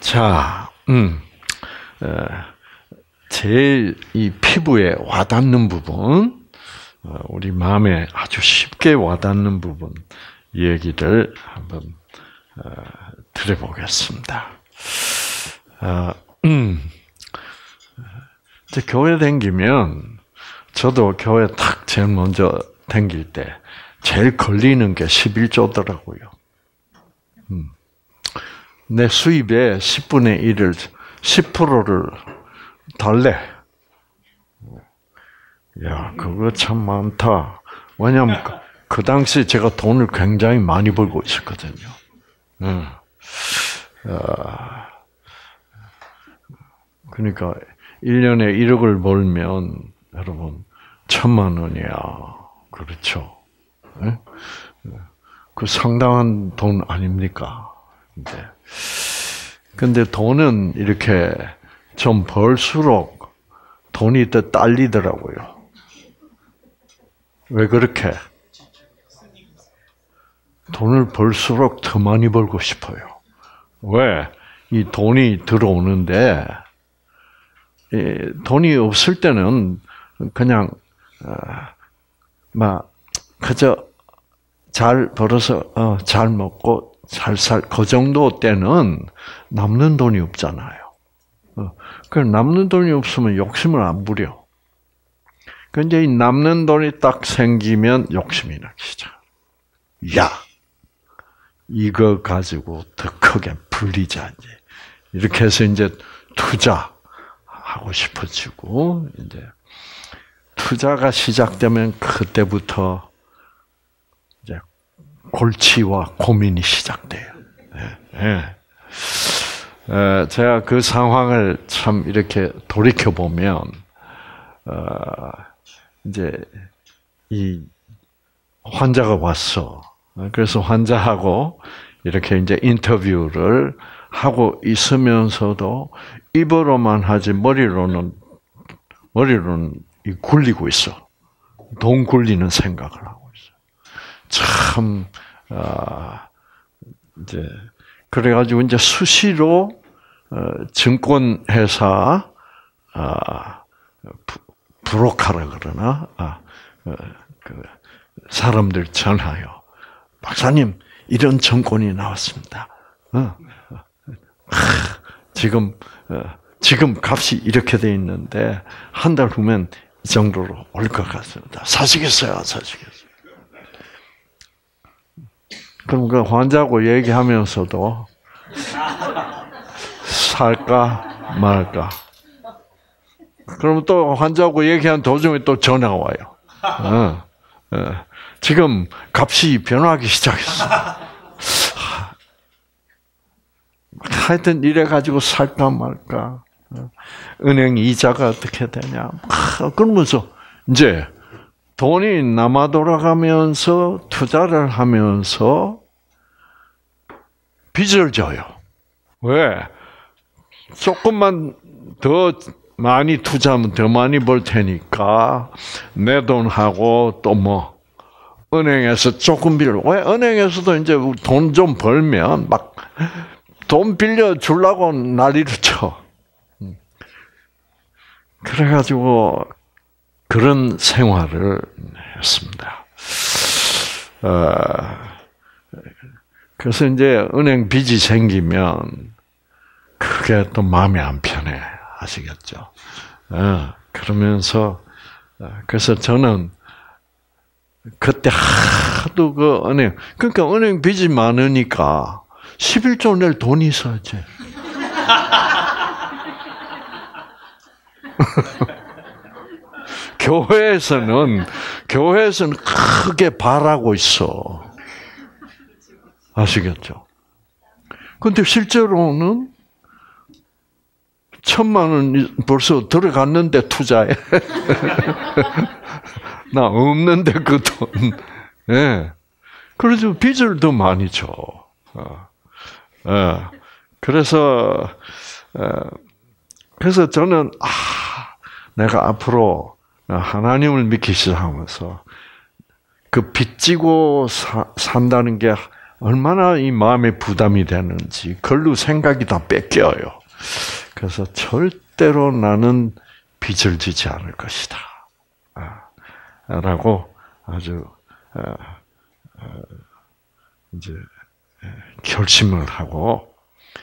자, 제일 이 피부에 와닿는 부분, 우리 마음에 아주 쉽게 와닿는 부분 얘기를 한번 드려보겠습니다. 이제 교회 다니면 저도 교회 탁 제일 먼저 다닐 때 제일 걸리는 게 11조더라고요. 내 수입의 10분의 1을 10%를 달래. 야, 그거 참 많다. 왜냐하면 그 당시 제가 돈을 굉장히 많이 벌고 있었거든요. 그러니까 1년에 1억을 벌면 여러분 1,000,000원이야. 그렇죠? 그 상당한 돈 아닙니까? 근데 돈은 이렇게 좀 벌수록 돈이 더 딸리더라고요. 왜 그렇게? 돈을 벌수록 더 많이 벌고 싶어요. 왜? 이 돈이 들어오는데 돈이 없을 때는 그냥 막 그저 잘 벌어서 잘 먹고 잘 그 정도 때는 남는 돈이 없잖아요. 그 남는 돈이 없으면 욕심을 안 부려. 근데 이 남는 돈이 딱 생기면 욕심이 나기 시작. 야, 이거 가지고 더 크게 불리자 이제. 이렇게 해서 이제 투자하고 싶어지고 이제 투자가 시작되면 그때부터 이제 골치와 고민이 시작돼요. 제가 그 상황을 참 이렇게 돌이켜 보면 이제 이 환자가 왔어. 그래서 환자하고 이렇게 이제 인터뷰를 하고 있으면서도 입으로만 하지 머리로는 굴리고 있어. 돈 굴리는 생각을 하고 있어. 참 이제 그래가지고 이제 수시로 증권회사 브로커라 그러나 그 사람들 전화요. 박사님 이런 증권이 나왔습니다. 지금 값이 이렇게 돼 있는데 한 달 후면 이 정도로 올 것 같습니다. 사시겠어요? 그럼 그 환자하고 얘기하면서도 살까 말까. 그럼 또 환자하고 얘기한 도중에 또 전화가 와요. 지금 값이 변하기 시작했어. 하여튼 이래가지고 살까 말까. 은행 이자가 어떻게 되냐. 그러면서 이제 돈이 남아 돌아가면서 투자를 하면서 빚을 져요. 왜? 조금만 더 많이 투자하면 더 많이 벌 테니까 내 돈하고 또 뭐 은행에서 조금 빌려. 왜? 은행에서도 이제 돈 좀 벌면 막 돈 빌려 주려고 난리를 쳐. 그래가지고 그런 생활을 했습니다. 그래서 이제 은행 빚이 생기면 그게 또 마음이 안 편해. 아시겠죠? 그러면서 그래서 저는 그때 하도 그 은행 그러니까 은행 빚이 많으니까 11조 낼 돈이 있어야지. 교회에서는 크게 바라고 있어. 아시겠죠? 근데 실제로는 1,000,000원 벌써 들어갔는데 투자에. 나 없는데 그 돈. 예. 그래서 빚을 더 많이 줘. 그래서 저는 내가 앞으로 하나님을 믿기 시작하면서 그 빚지고 산다는 게 얼마나 이 마음에 부담이 되는지 그걸로 생각이 다 뺏겨요. 그래서 절대로 나는 빚을 지지 않을 것이다. 라고 아주 이제 결심을 하고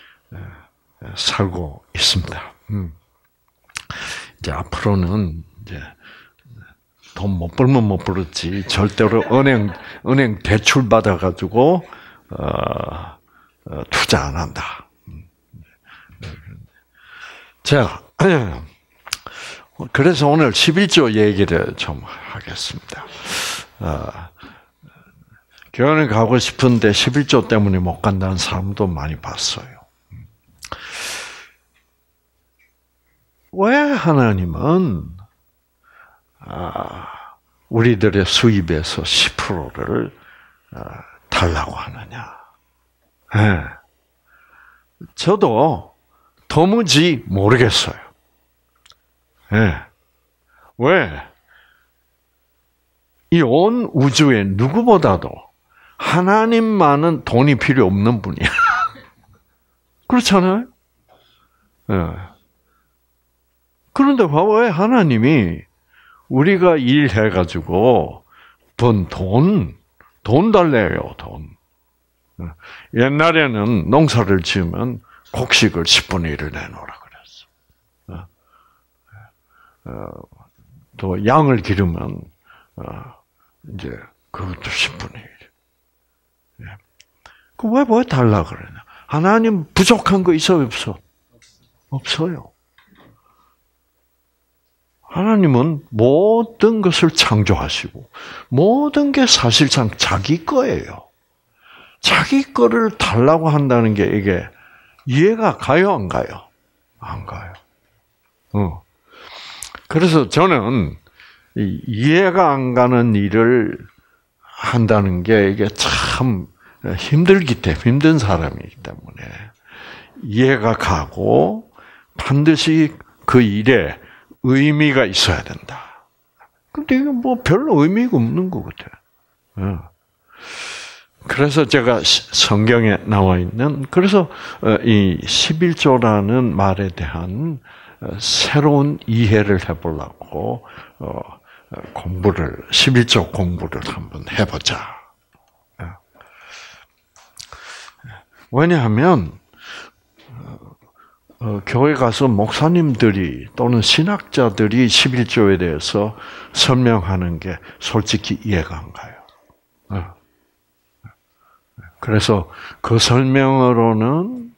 살고 있습니다. 이제 앞으로는 이제 돈 못 벌면 못 벌었지 절대로 은행 대출 받아가지고 투자 안 한다. 자, 그래서 오늘 11조 얘기를 좀 하겠습니다. 교회를 가고 싶은데 11조 때문에 못 간다는 사람도 많이 봤어요. 왜 하나님은 우리들의 수입에서 10%를 달라고 하느냐? 네. 저도 도무지 모르겠어요. 네. 왜? 이 온 우주에 누구보다도 하나님만은 돈이 필요 없는 분이야. 그렇잖아요? 네. 그런데 왜 하나님이 우리가 일해가지고 돈 달래요, 돈. 옛날에는 농사를 지으면 곡식을 10분의 1을 내놓으라 그랬어. 또 양을 기르면 이제 그것도 10분의 1. 그 왜 달라 그러냐? 하나님 부족한 거 있어요, 없어? 없어요. 하나님은 모든 것을 창조하시고 모든 게 사실상 자기 거예요. 자기 거를 달라고 한다는 게 이게 이해가 가요, 안 가요? 안 가요. 그래서 저는 이해가 안 가는 일을 한다는 게 이게 참 힘든 사람이기 때문에 이해가 가고 반드시 그 일에 의미가 있어야 된다. 근데 이게 뭐 별로 의미가 없는 것 같아요. 그래서 제가 성경에 나와 있는, 그래서 이 11조라는 말에 대한 새로운 이해를 해보려고 11조 공부를 한번 해보자. 왜냐하면 교회 가서 목사님들이 또는 신학자들이 11조에 대해서 설명하는 게 솔직히 이해가 안 가요. 그래서 그 설명으로는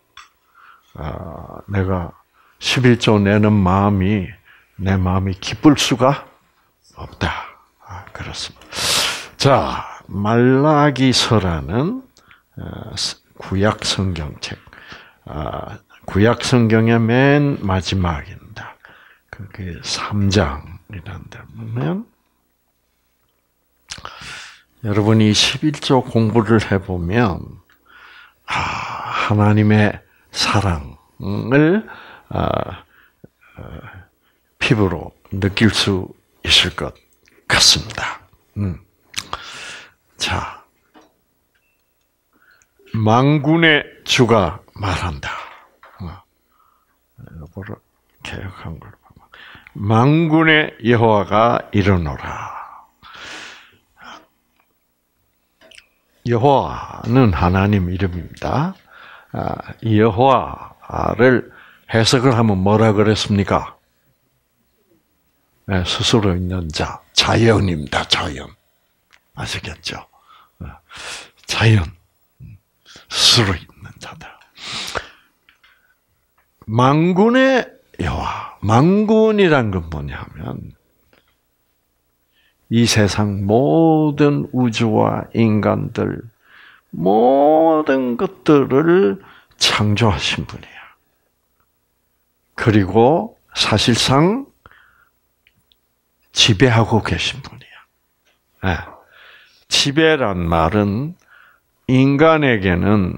내가 11조 내는 내 마음이 기쁠 수가 없다. 그렇습니다. 자, 말라기서라는 구약 성경책. 구약 성경의 맨 마지막입니다. 그게 3장이라는 데 보면 여러분이 11조 공부를 해보면 하나님의 사랑을 피부로 느낄 수 있을 것 같습니다. 자, 만군의 주가 말한다. 이거를 개혁한 걸 보면 만군의 여호와가 이르노라. 여호와는 하나님 이름입니다. 여호와를 해석을 하면 뭐라 그랬습니까? 스스로 있는 자, 자연입니다. 자연. 아시겠죠? 자연. 스스로 있는 자다. 만군의 여호와. 만군이란 건 뭐냐면 이 세상 모든 우주와 인간들 모든 것들을 창조하신 분이야. 그리고 사실상 지배하고 계신 분이야. 지배란 말은 인간에게는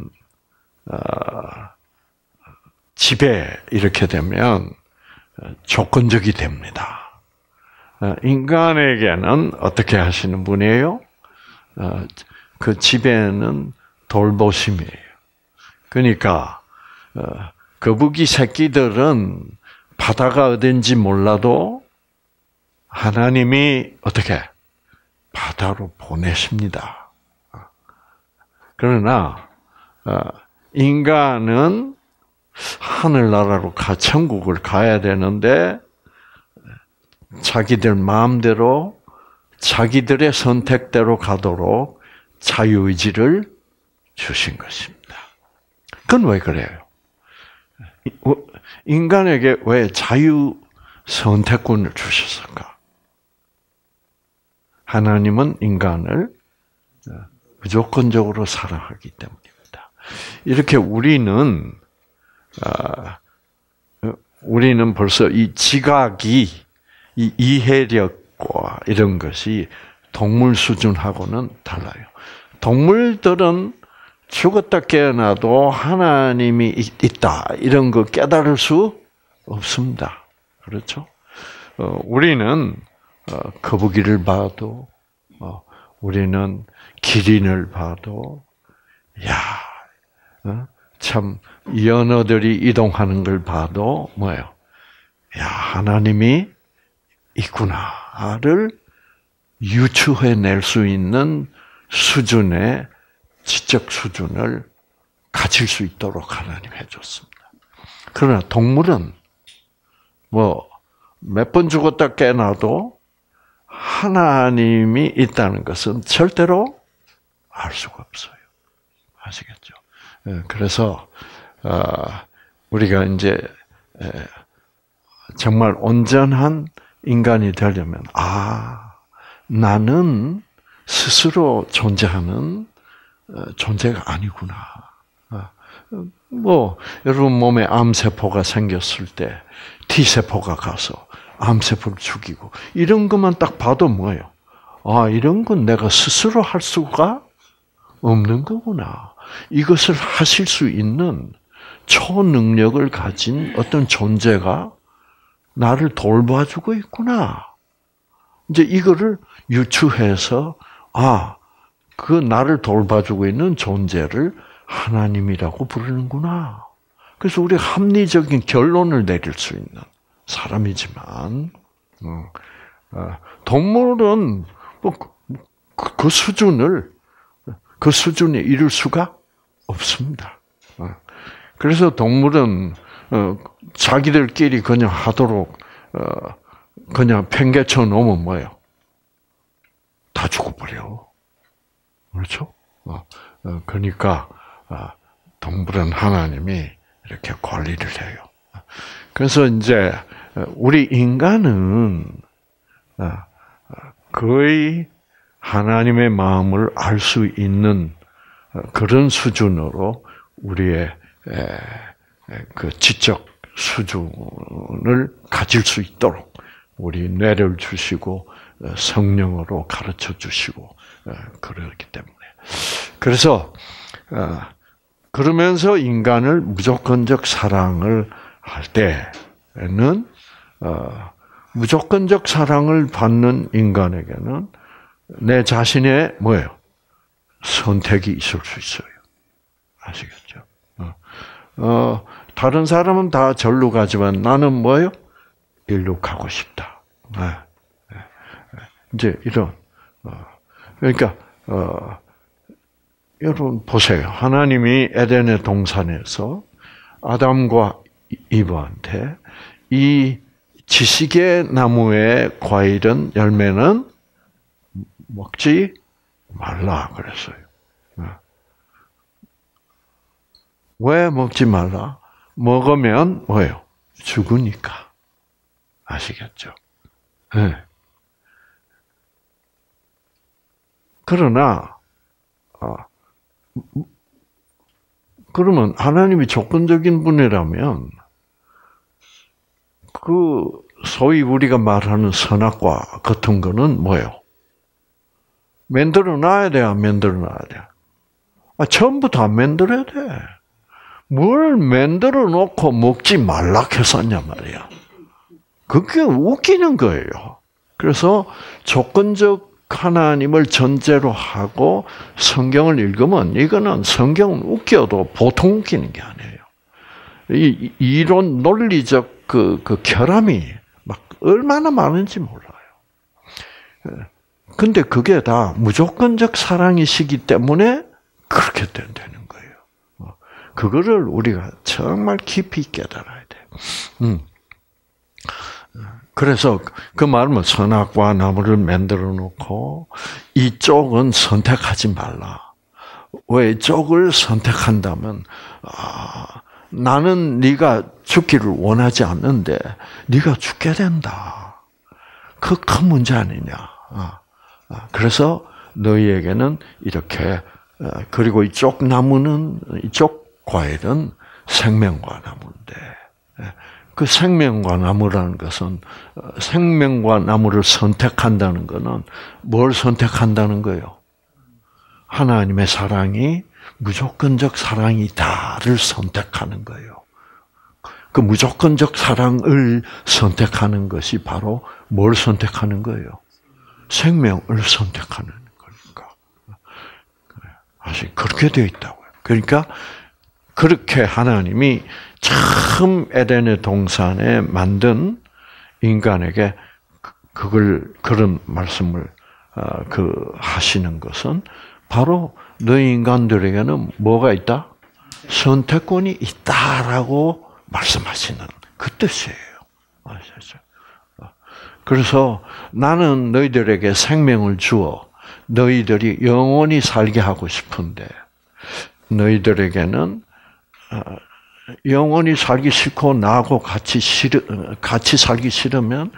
지배 이렇게 되면 조건적이 됩니다. 인간에게는 어떻게 하시는 분이에요? 그 지배는 돌보심이에요. 그러니까 거북이 새끼들은 바다가 어딘지 몰라도 하나님이 어떻게 바다로 보내십니다. 그러나 인간은 하늘나라로 천국을 가야 되는데 자기들 마음대로 자기들의 선택대로 가도록 자유의지를 주신 것입니다. 그건 왜 그래요? 인간에게 왜 자유 선택권을 주셨을까? 하나님은 인간을 무조건적으로 사랑하기 때문입니다. 이렇게 우리는 벌써 이 지각이 이 이해력과 이런 것이 동물 수준하고는 달라요. 동물들은 죽었다 깨어나도 하나님이 있다 이런 거 깨달을 수 없습니다. 그렇죠? 우리는 거북이를 봐도 우리는 기린을 봐도 참 연어들이 이동하는 걸 봐도 뭐예요? 하나님이 있구나를 유추해낼 수 있는 수준의 지적 수준을 가질 수 있도록 하나님 해줬습니다. 그러나 동물은 몇 번 죽었다 깨어나도 하나님이 있다는 것은 절대로 알 수가 없어요. 아시겠죠? 그래서 우리가 이제 정말 온전한 인간이 되려면 나는 스스로 존재하는 존재가 아니구나. 여러분 몸에 암세포가 생겼을 때 T세포가 가서 암세포를 죽이고 이런 것만 딱 봐도 뭐예요? 이런 건 내가 스스로 할 수가 없는 거구나. 이것을 하실 수 있는 초능력을 가진 어떤 존재가 나를 돌봐주고 있구나. 이제 이거를 유추해서 그 나를 돌봐주고 있는 존재를 하나님이라고 부르는구나. 그래서 우리가 합리적인 결론을 내릴 수 있는 사람이지만 동물은 그 수준에 이룰 수가 없습니다. 그래서 동물은 자기들끼리 그냥 하도록 그냥 팽개쳐 놓으면 뭐예요? 다 죽어버려. 그렇죠? 그러니까 동물은 하나님이 이렇게 관리를 해요. 그래서 이제 우리 인간은 거의 하나님의 마음을 알 수 있는 그런 수준으로 우리의 그 지적 수준을 가질 수 있도록 우리 뇌를 주시고 성령으로 가르쳐 주시고 그러기 때문에 그래서 그러면서 인간을 무조건적 사랑을 할 때는 무조건적 사랑을 받는 인간에게는 내 자신의 뭐예요? 선택이 있을 수 있어요. 아시겠죠? 다른 사람은 다 절로 가지만 나는 뭐예요? 일로 가고 싶다. 이제 이런 그러니까 여러분 보세요. 하나님이 에덴의 동산에서 아담과 이브한테 이 지식의 나무의 과일은 열매는 먹지 말라 그랬어요. 왜 먹지 말라? 먹으면 뭐예요? 죽으니까. 아시겠죠? 네. 그러나 그러면 하나님이 조건적인 분이라면 그 소위 우리가 말하는 선악과 같은 거는 뭐예요? 만들어 놔야 돼, 안 만들어 놔야 돼? 처음부터 안 만들어야 돼. 뭘 만들어 놓고 먹지 말라 했었냐 말이야. 그게 웃기는 거예요. 그래서 조건적 하나님을 전제로 하고 성경을 읽으면 이거는 성경은 웃겨도 보통 웃기는 게 아니에요. 이 이론 논리적 그 결함이 막 얼마나 많은지 몰라요. 근데 그게 다 무조건적 사랑이시기 때문에 그렇게 되는 거예요. 그거를 우리가 정말 깊이 깨달아야 돼요. 그래서 그 말은 선악과 나무를 만들어 놓고 이쪽은 선택하지 말라. 왜 이쪽을 선택한다면 나는 네가 죽기를 원하지 않는데 네가 죽게 된다. 그 큰 문제 아니냐. 그래서 너희에게는 이렇게 그리고 이쪽 나무는 이쪽 과일은 생명과 나무인데 그 생명과 나무라는 것은 생명과 나무를 선택한다는 것은 뭘 선택한다는 거예요? 하나님의 사랑이 무조건적 사랑이다를 선택하는 거예요. 그 무조건적 사랑을 선택하는 것이 바로 뭘 선택하는 거예요? 생명을 선택하는 거니까. 사실 그렇게 되어 있다고요. 그러니까 그렇게 하나님이 참 에덴의 동산에 만든 인간에게 그런 말씀을 하시는 것은 바로 너희 인간들에게는 뭐가 있다? 선택권이 있다라고 말씀하시는 그 뜻이에요. 아시죠? 그래서 나는 너희들에게 생명을 주어 너희들이 영원히 살게 하고 싶은데 너희들에게는 영원히 살기 싫고 나하고 같이 살기 싫으면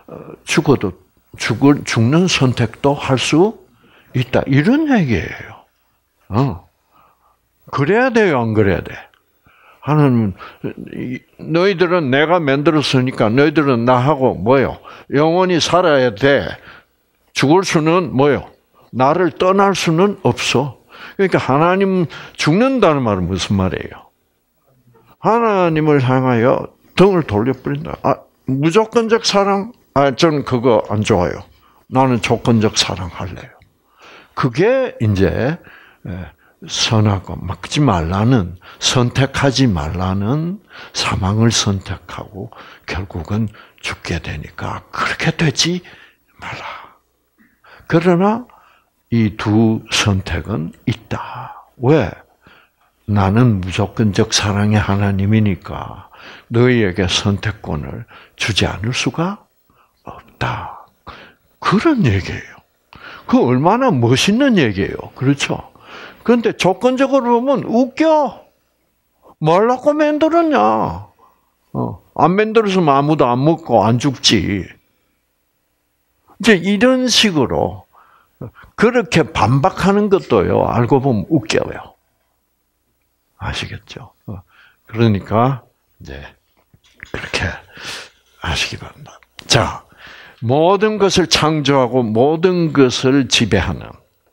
죽는 선택도 할 수 있다. 이런 얘기예요. 그래야 돼요, 안 그래야 돼? 하나님, 너희들은 내가 만들었으니까 너희들은 나하고 뭐요? 영원히 살아야 돼. 죽을 수는 뭐요? 나를 떠날 수는 없어. 그러니까 하나님 죽는다는 말은 무슨 말이에요? 하나님을 향하여 등을 돌려버린다. 무조건적 사랑? 전 그거 안 좋아요. 나는 조건적 사랑 할래요. 그게 이제 선하고 막지 말라는, 선택하지 말라는 사망을 선택하고 결국은 죽게 되니까 그렇게 되지 말라. 그러나 이 두 선택은 있다. 왜? 나는 무조건적 사랑의 하나님이니까 너희에게 선택권을 주지 않을 수가 없다. 그런 얘기예요. 그 얼마나 멋있는 얘기예요. 그렇죠? 그런데 조건적으로 보면 웃겨. 뭐라고 만들었냐? 안 만들었으면 아무도 안 먹고 안 죽지. 이제 이런 식으로 그렇게 반박하는 것도요. 알고 보면 웃겨요. 아시겠죠? 그러니까 이제 그렇게 아시기 바랍니다. 자, 모든 것을 창조하고 모든 것을 지배하는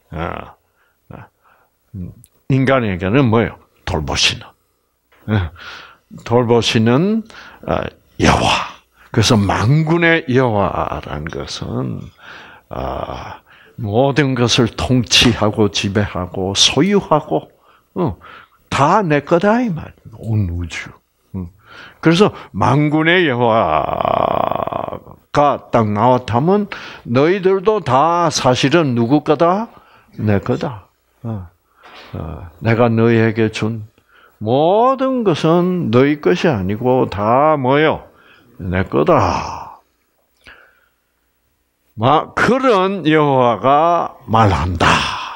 인간에게는 뭐예요? 돌보시는. 돌보시는 여호와. 그래서 만군의 여호와라는 것은 모든 것을 통치하고 지배하고 소유하고 다 내 거다 이 말. 온 우주. 그래서 만군의 여호와가 딱 나왔다면 너희들도 다 사실은 누구 거다? 내 거다. 내가 너희에게 준 모든 것은 너희 것이 아니고 다 뭐요? 내 거다. 그런 여호와가 말한다.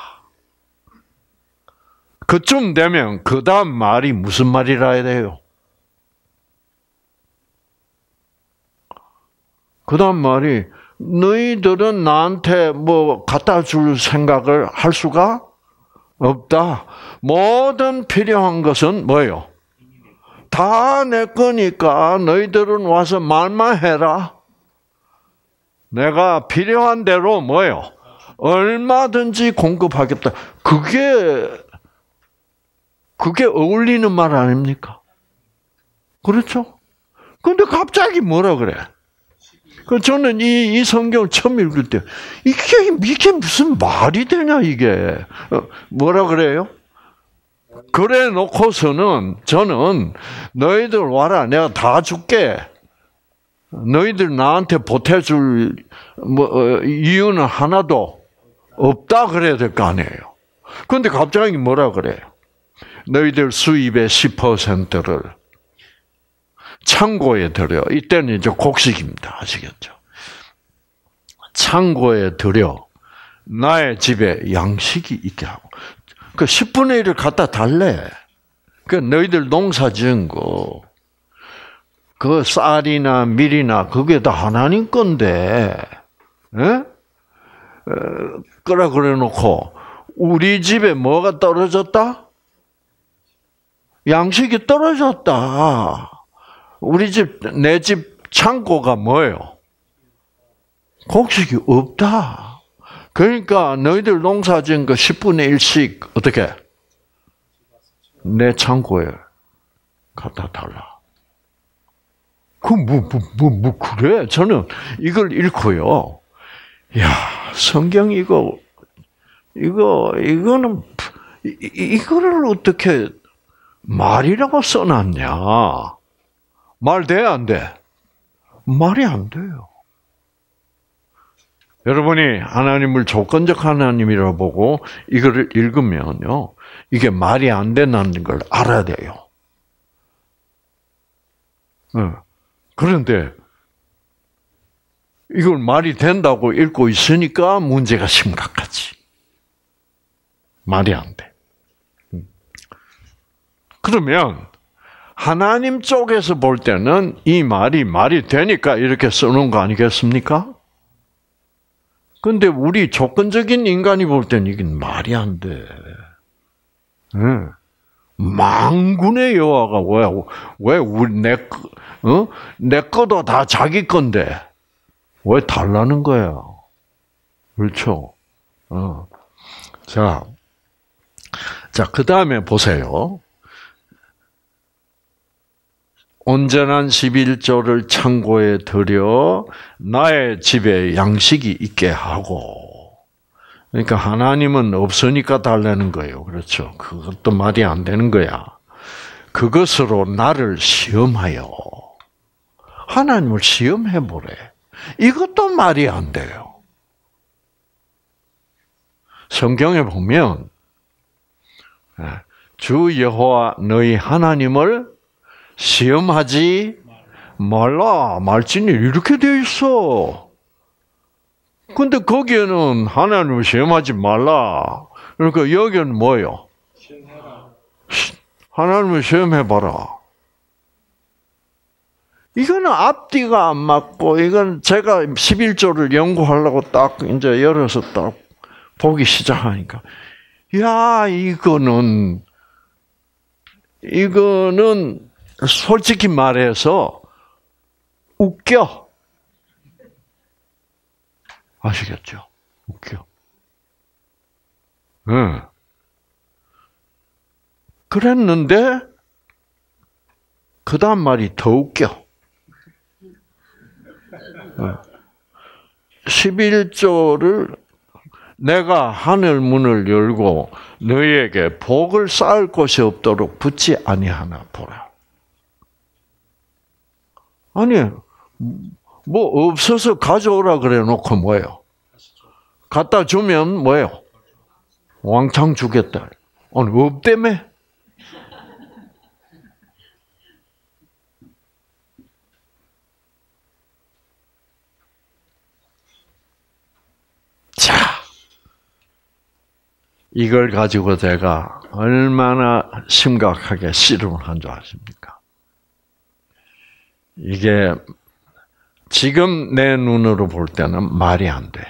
그쯤 되면 그 다음 말이 무슨 말이라 해야 돼요? 그 다음 말이 너희들은 나한테 뭐 갖다 줄 생각을 할 수가 없다. 모든 필요한 것은 뭐예요? 다 내 거니까 너희들은 와서 말만 해라. 내가 필요한 대로 뭐예요? 얼마든지 공급하겠다. 그게 어울리는 말 아닙니까? 그렇죠? 근데 갑자기 뭐라 그래? 그 저는 이 성경을 처음 읽을 때 이게 무슨 말이 되냐 이게. 뭐라 그래요? 그래 놓고서는 저는 너희들 와라 내가 다 줄게. 너희들 나한테 보태줄 이유는 하나도 없다 그래야 될 거 아니에요. 그런데 갑자기 뭐라 그래요? 너희들 수입의 10%를 창고에 들여. 이때는 이제 곡식입니다. 아시겠죠? 창고에 들여 나의 집에 양식이 있게 하고. 그 10분의 1을 갖다 달래. 그 너희들 농사 지은 거, 그 쌀이나 밀이나 그게 다 하나님 건데, 예? 그래 놓고 우리 집에 뭐가 떨어졌다? 양식이 떨어졌다. 우리 집, 내 집 창고가 뭐예요? 곡식이 없다. 그러니까 너희들 농사 지은 거 10분의 1씩 어떻게? 내 창고에 갖다 달라. 그래? 저는 이걸 읽고요. 야, 성경 이거는 이거를 어떻게 말이라고 써놨냐? 말 돼, 안 돼? 말이 안 돼요. 여러분이 하나님을 조건적 하나님이라고 보고 이거를 읽으면요, 이게 말이 안 된다는 걸 알아야 돼요. 그런데 이걸 말이 된다고 읽고 있으니까 문제가 심각하지. 말이 안 돼. 그러면 하나님 쪽에서 볼 때는 이 말이 되니까 이렇게 써놓은 거 아니겠습니까? 근데 우리 조건적인 인간이 볼 때는 이게 말이 안 돼. 만군의 여호와가 왜 우리 내 거도 다 자기 건데 왜 달라는 거야? 그렇죠? 자, 그 다음에 보세요. 온전한 11조를 창고에 들여 나의 집에 양식이 있게 하고. 그러니까 하나님은 없으니까 달라는 거예요. 그렇죠? 그것도 말이 안 되는 거야. 그것으로 나를 시험하여. 하나님을 시험해 보래. 이것도 말이 안 돼요. 성경에 보면 주 여호와 너희 하나님을 시험하지 말라. 말씀이 이렇게 되어 있어. 근데 거기에는 하나님을 시험하지 말라. 그러니까 여기는 뭐예요? 하나님을 시험해봐라. 이거는 앞뒤가 안 맞고, 이건 제가 11조를 연구하려고 딱 이제 열어서 딱 보기 시작하니까, 야, 이거는 솔직히 말해서 웃겨. 아시겠죠? 웃겨. 응. 그랬는데 그 다음 말이 더 웃겨. 11조를 내가 하늘 문을 열고 너희에게 복을 쌓을 곳이 없도록 붙지 아니하나 보라. 아니, 뭐 없어서 가져오라 그래 놓고 뭐예요? 갖다 주면 뭐예요? 왕창 주겠다. 아니, 없다며? 자, 이걸 가지고 제가 얼마나 심각하게 씨름을 한 줄 아십니까? 이게 지금 내 눈으로 볼 때는 말이 안 돼.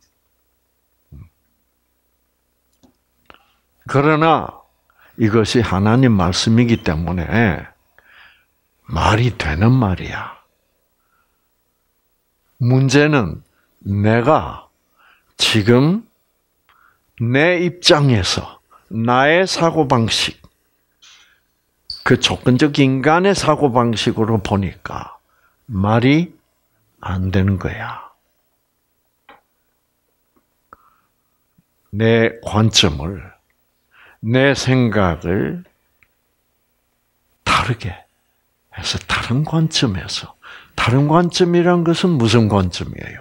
그러나 이것이 하나님 말씀이기 때문에 말이 되는 말이야. 문제는 내가 지금 내 입장에서 나의 사고방식, 그 조건적 인간의 사고방식으로 보니까 말이 안 되는 거야. 내 관점을, 내 생각을 다르게 해서 다른 관점에서, 다른 관점이란 것은 무슨 관점이에요?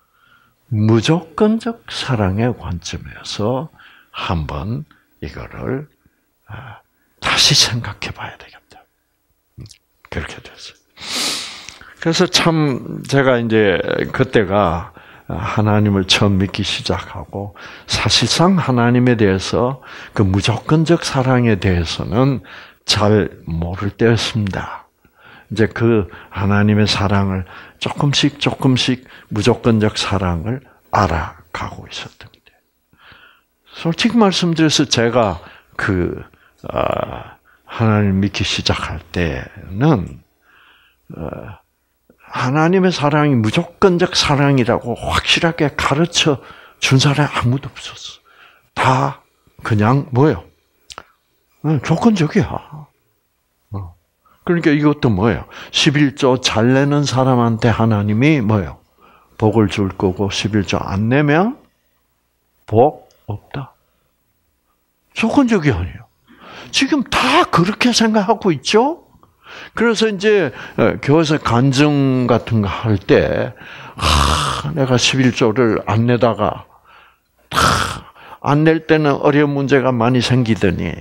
무조건적 사랑의 관점에서 한번 이거를 다시 생각해 봐야 되겠다. 그렇게 됐어요. 그래서 참 제가 이제 그때가 하나님을 처음 믿기 시작하고 사실상 하나님에 대해서 그 무조건적 사랑에 대해서는 잘 모를 때였습니다. 이제 그 하나님의 사랑을 조금씩 무조건적 사랑을 알아가고 있었던 게. 솔직히 말씀드려서 제가 하나님을 믿기 시작할 때는 하나님의 사랑이 무조건적 사랑이라고 확실하게 가르쳐 준 사람이 아무도 없었어. 다 그냥 뭐예요? 조건적이야. 그러니까 이것도 뭐예요? 11조 잘 내는 사람한테 하나님이 뭐예요? 복을 줄 거고 11조 안 내면 복 없다. 조건적이 아니에요. 지금 다 그렇게 생각하고 있죠? 그래서 이제 교회에서 간증 같은 거 할 때 내가 11조를 안 내다가 안 낼 때는 어려운 문제가 많이 생기더니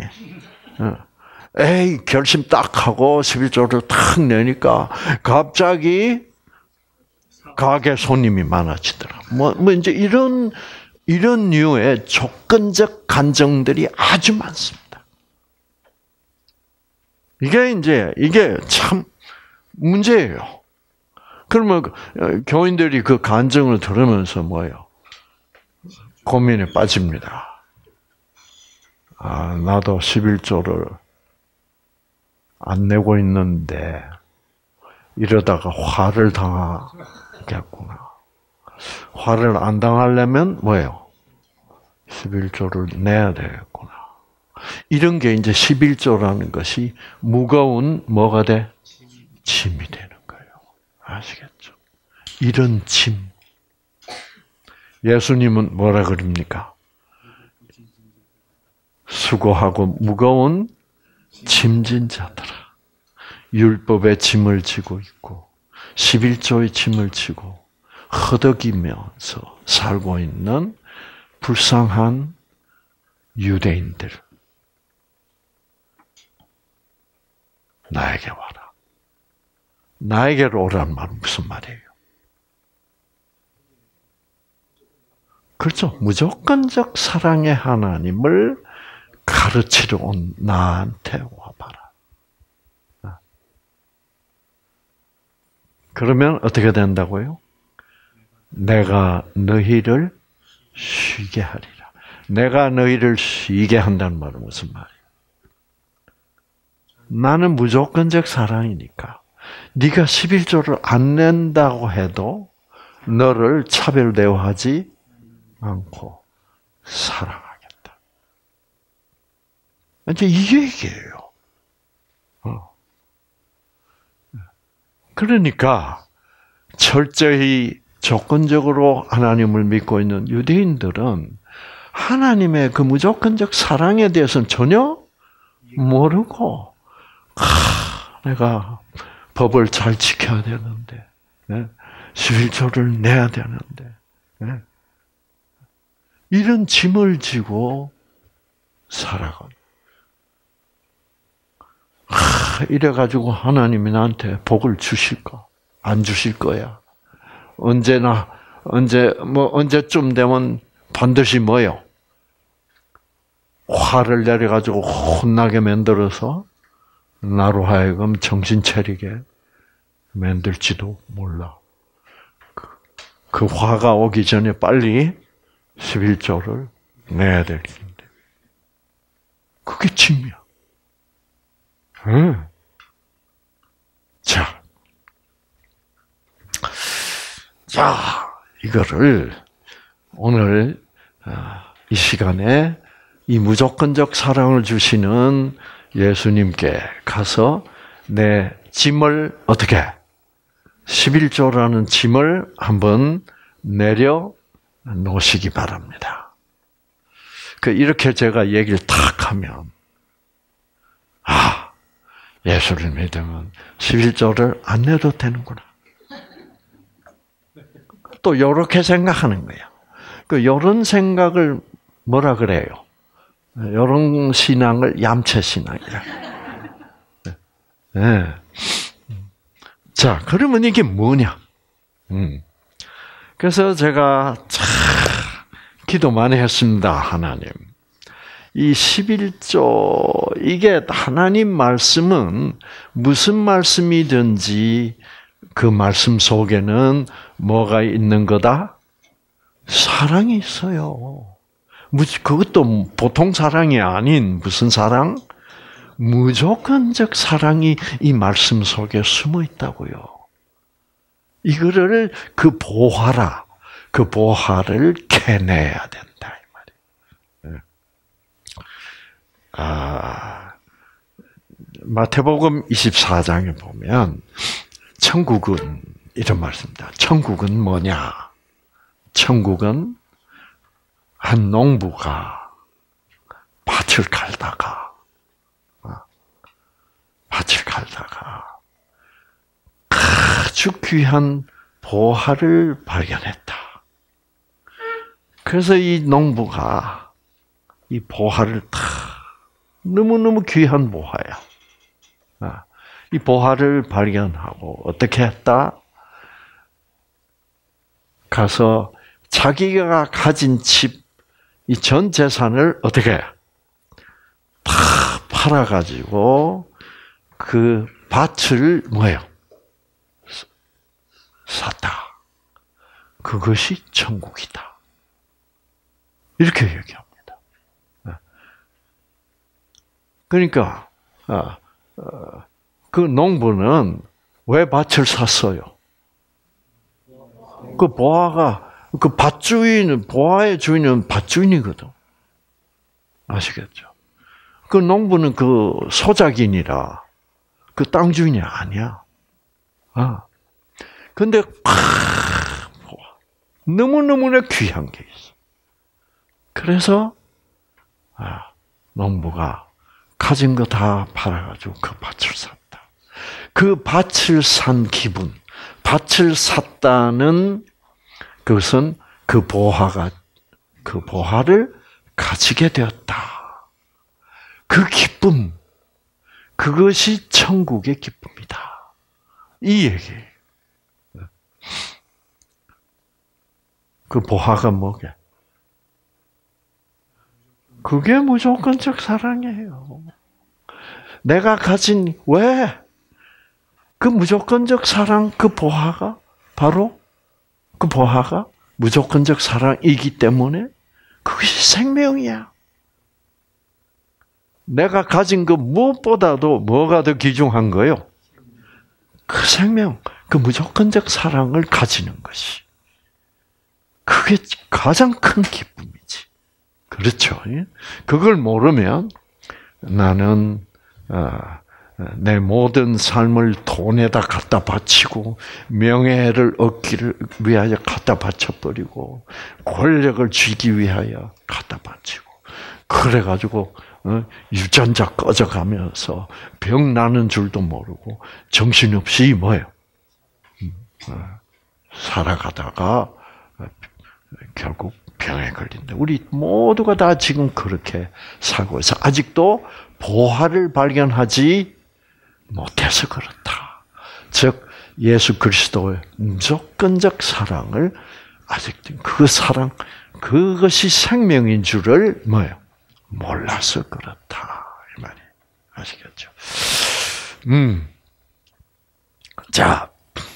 에이 결심 딱 하고 11조를 탁 내니까 갑자기 가게 손님이 많아지더라. 뭐 이제 이런 류의 조건적 간증들이 아주 많습니다. 이게 참 문제예요. 그러면 교인들이 그 간증을 들으면서 뭐예요? 고민에 빠집니다. 나도 11조를 안 내고 있는데 이러다가 화를 당하겠구나. 화를 안 당하려면 뭐예요? 11조를 내야 되겠구나. 이런 게 이제 11조라는 것이 무거운 뭐가 돼? 짐이 되는 거예요. 아시겠죠? 이런 짐. 예수님은 뭐라 그럽니까? 수고하고 무거운 짐진 자들아. 율법의 짐을 지고 있고 11조의 짐을 지고 허덕이면서 살고 있는 불쌍한 유대인들. 나에게 와라. 나에게로 오라는 말은 무슨 말이에요? 그렇죠. 무조건적 사랑의 하나님을 가르치러 온 나한테 와봐라. 그러면 어떻게 된다고요? 내가 너희를 쉬게 하리라. 내가 너희를 쉬게 한다는 말은 무슨 말이에요? 나는 무조건적 사랑이니까 네가 11조를 안 낸다고 해도 너를 차별 대우하지 않고 사랑하겠다. 이제 이 얘기예요. 그러니까 철저히 조건적으로 하나님을 믿고 있는 유대인들은 하나님의 그 무조건적 사랑에 대해서는 전혀 모르고 내가 법을 잘 지켜야 되는데 11조를 내야 되는데 이런 짐을 지고 살아가. 이래가지고 하나님이 나한테 복을 주실까? 안 주실 거야. 언제쯤 되면 반드시 뭐요? 화를 내려가지고 혼나게 만들어서 나로 하여금 정신 차리게 만들지도 몰라. 그 화가 오기 전에 빨리 11조를 내야 될 텐데. 그게 짐이야. 자, 이거를 오늘 이 시간에 이 무조건적 사랑을 주시는 예수님께 가서 내 짐을 어떻게 11조라는 짐을 한번 내려 놓으시기 바랍니다. 이렇게 제가 얘기를 탁 하면, 예수를 믿으면 11조를 안 내도 되는구나. 또 이렇게 생각하는 거예요. 이런 생각을 뭐라 그래요? 이런 신앙을 얌체 신앙이라. 네. 자, 그러면 이게 뭐냐? 그래서 제가 기도 많이 했습니다, 하나님. 이 11조, 이게 하나님 말씀은 무슨 말씀이든지 그 말씀 속에는 뭐가 있는 거다? 사랑이 있어요. 그것도 보통 사랑이 아닌 무슨 사랑? 무조건적 사랑이 이 말씀 속에 숨어 있다고요. 이거를 그 보화를 캐내야 된다 이 말이에요. 마태복음 24장에 보면 천국은 이런 말씀입니다. 천국은 뭐냐? 천국은 한 농부가 밭을 갈다가 아주 귀한 보화를 발견했다. 그래서 이 농부가 이 보화를 너무너무 귀한 보화야. 이 보화를 발견하고 어떻게 했다? 가서 자기가 가진 집, 이 전 재산을 어떻게 다 팔아가지고 그 밭을 뭐예요? 샀다. 그것이 천국이다. 이렇게 얘기합니다. 그러니까 그 농부는 왜 밭을 샀어요? 그 보화가 그 밭주인은 보화의 주인은 밭주인이거든. 아시겠죠? 그 농부는 그 소작인이라 그 땅 주인이 아니야. 근데 너무너무나 귀한 게 있어. 그래서 농부가 가진 거 다 팔아가지고 그 밭을 샀다. 그 밭을 산 기분, 밭을 샀다는 그것은 그 보화를 가지게 되었다. 그 기쁨, 그것이 천국의 기쁨이다. 이 얘기. 그 보화가 뭐게? 그게 무조건적 사랑이에요. 내가 가진 왜? 그 무조건적 사랑, 그 보화가 바로 그 보화가 무조건적 사랑이기 때문에 그것이 생명이야. 내가 가진 그 무엇보다도 뭐가 더 귀중한 거요? 그 생명, 그 무조건적 사랑을 가지는 것이. 그게 가장 큰 기쁨이지. 그렇죠? 그걸 모르면 나는 내 모든 삶을 돈에다 갖다 바치고 명예를 얻기를 위하여 갖다 바쳐버리고 권력을 쥐기 위하여 갖다 바치고 그래가지고 유전자 꺼져가면서 병 나는 줄도 모르고 정신없이 뭐예요? 살아가다가 결국 병에 걸린다. 우리 모두가 다 지금 그렇게 살고 있어. 아직도 보화를 발견하지 못해서 그렇다. 즉 예수 그리스도의 무조건적 사랑을 아직도 그 사랑 그것이 생명인 줄을 뭐예요? 몰라서 그렇다 이 말이 아시겠죠? 자,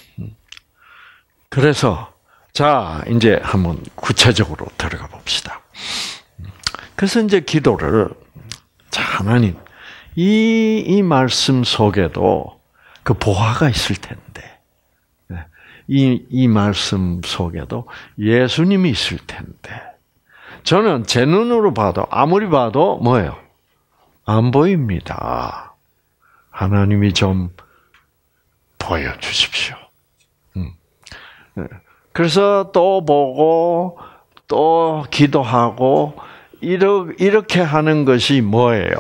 그래서 자 이제 한번 구체적으로 들어가 봅시다. 그래서 이제 기도를 자 하나님 이 말씀 속에도 그 보화가 있을 텐데 이 말씀 속에도 예수님이 있을 텐데 저는 제 눈으로 봐도 아무리 봐도 뭐예요? 안 보입니다. 하나님이 좀 보여주십시오. 그래서 또 보고 또 기도하고 이렇게 하는 것이 뭐예요?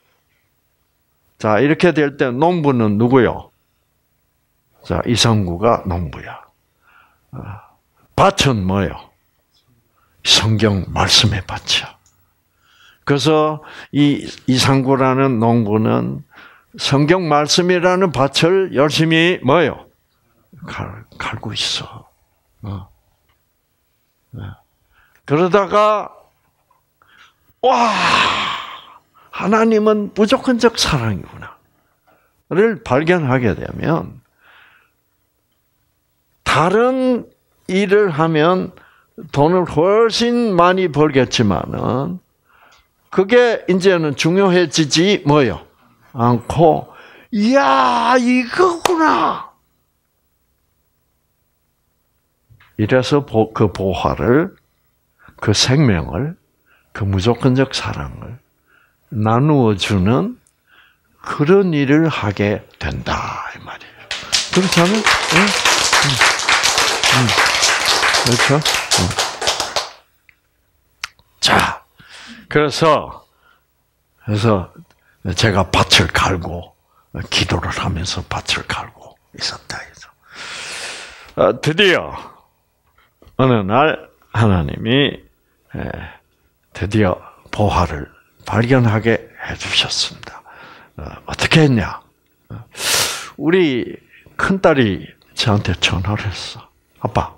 자, 이렇게 될 때 농부는 누구요? 자, 이상구가 농부야. 밭은 뭐예요? 성경 말씀의 밭이야. 그래서 이 이상구라는 농부는 성경 말씀이라는 밭을 열심히 뭐예요? 갈고 있어. 그러다가 와, 하나님은 무조건적 사랑이구나를 발견하게 되면 다른 일을 하면 돈을 훨씬 많이 벌겠지만은 그게 이제는 중요해지지 뭐요? 않고, 이야, 이거구나. 이래서 그 보화를, 그 생명을, 그 무조건적 사랑을 나누어주는 그런 일을 하게 된다 이 말이에요. 그렇잖아요? 응? 그렇죠? 자, 그래서 제가 밭을 갈고 기도를 하면서 밭을 갈고 있었다. 드디어 어느 날 하나님이 드디어 보화를 발견하게 해주셨습니다. 어떻게 했냐? 우리 큰딸이 저한테 전화를 했어. 아빠.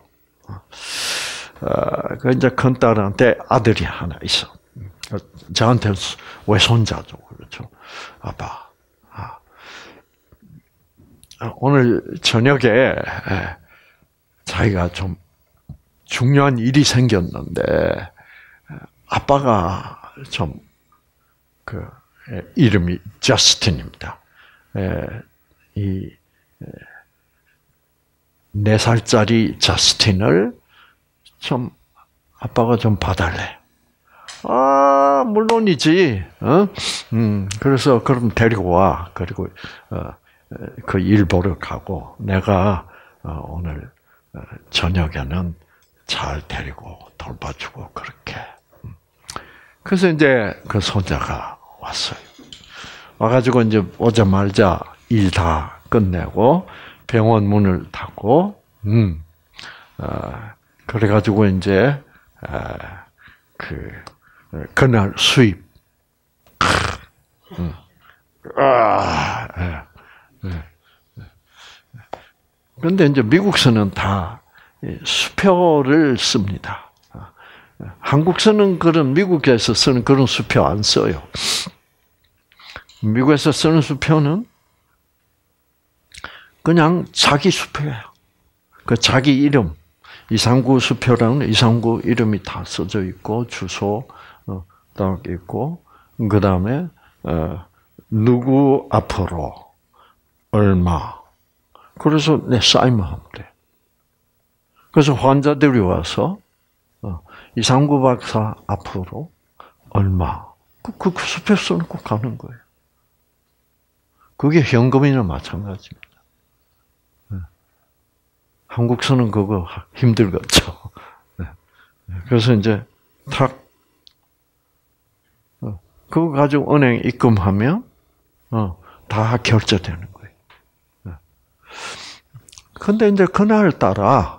그 이제 큰딸한테 아들이 하나 있어. 저한테 외손자죠. 그렇죠. 아빠. 오늘 저녁에 자기가 좀 중요한 일이 생겼는데 아빠가 좀 이름이 저스틴입니다. 이 4살짜리 저스틴을 좀 아빠가 좀 봐달래. 물론이지. 그래서 그럼 데리고 와. 그리고 그 일 보러 가고 내가 오늘 저녁에는 잘 데리고 돌봐주고 그렇게. 그래서 이제 그 손자가 왔어요. 와가지고 이제 오자마자 일 다 끝내고 병원 문을 닫고, 그래가지고 이제 그날 수입. 그런데 이제 미국서는 다 수표를 씁니다. 한국서는 미국에서 쓰는 그런 수표 안 써요. 미국에서 쓰는 수표는 그냥 자기 수표예요. 그 자기 이름, 이상구 수표라는 이상구 이름이 다 써져 있고 주소 딱 있고 그 다음에 누구 앞으로 얼마. 그래서 사인만 하면 돼. 그래서 환자들이 와서 이상구 박사 앞으로 얼마. 그 수표 써놓고 가는 거예요. 그게 현금이나 마찬가지입니다. 한국서는 그거 힘들겠죠. 그래서 이제 그거 가지고 은행 입금하면 다 결제되는 거예요. 근데 이제 그날 따라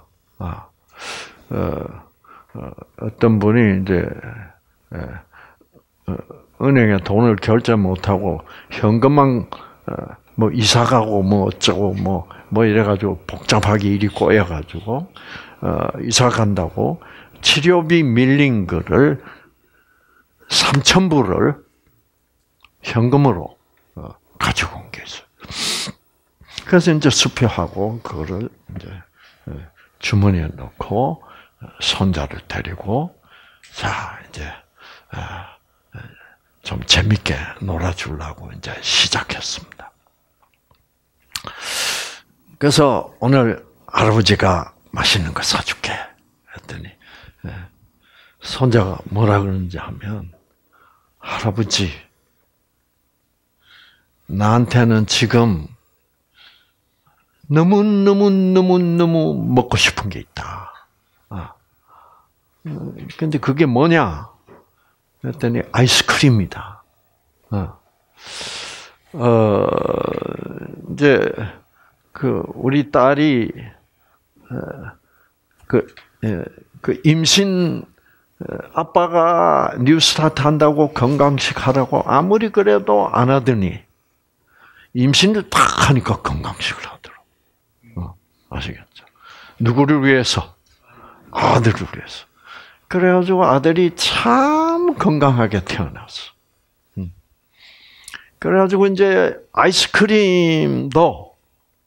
어떤 분이 이제 은행에 돈을 결제 못하고 현금만 뭐 이사 가고 뭐 어쩌고 뭐 이래가지고 복잡하게 일이 꼬여가지고 이사 간다고 치료비 밀린 거를 3,000불을 현금으로 가지고 온 게 있어요. 그래서 이제 수표하고 그거를 이제 주머니에 넣고 손자를 데리고 자 이제 좀 재밌게 놀아주려고 이제 시작했습니다. 그래서 오늘 할아버지가 맛있는 거 사줄게 했더니 손자가 뭐라 그러는지 하면 할아버지 나한테는 지금 너무 먹고 싶은 게 있다. 근데 그게 뭐냐? 그랬더니 아이스크림이다. 이제 우리 딸이 임신 아빠가 뉴스타트 한다고 건강식 하라고 아무리 그래도 안 하더니 임신을 딱 하니까 건강식을 하더라고. 아시겠죠? 누구를 위해서? 아들을 위해서. 그래가지고 아들이 참 건강하게 태어났어. 그래가지고 이제 아이스크림도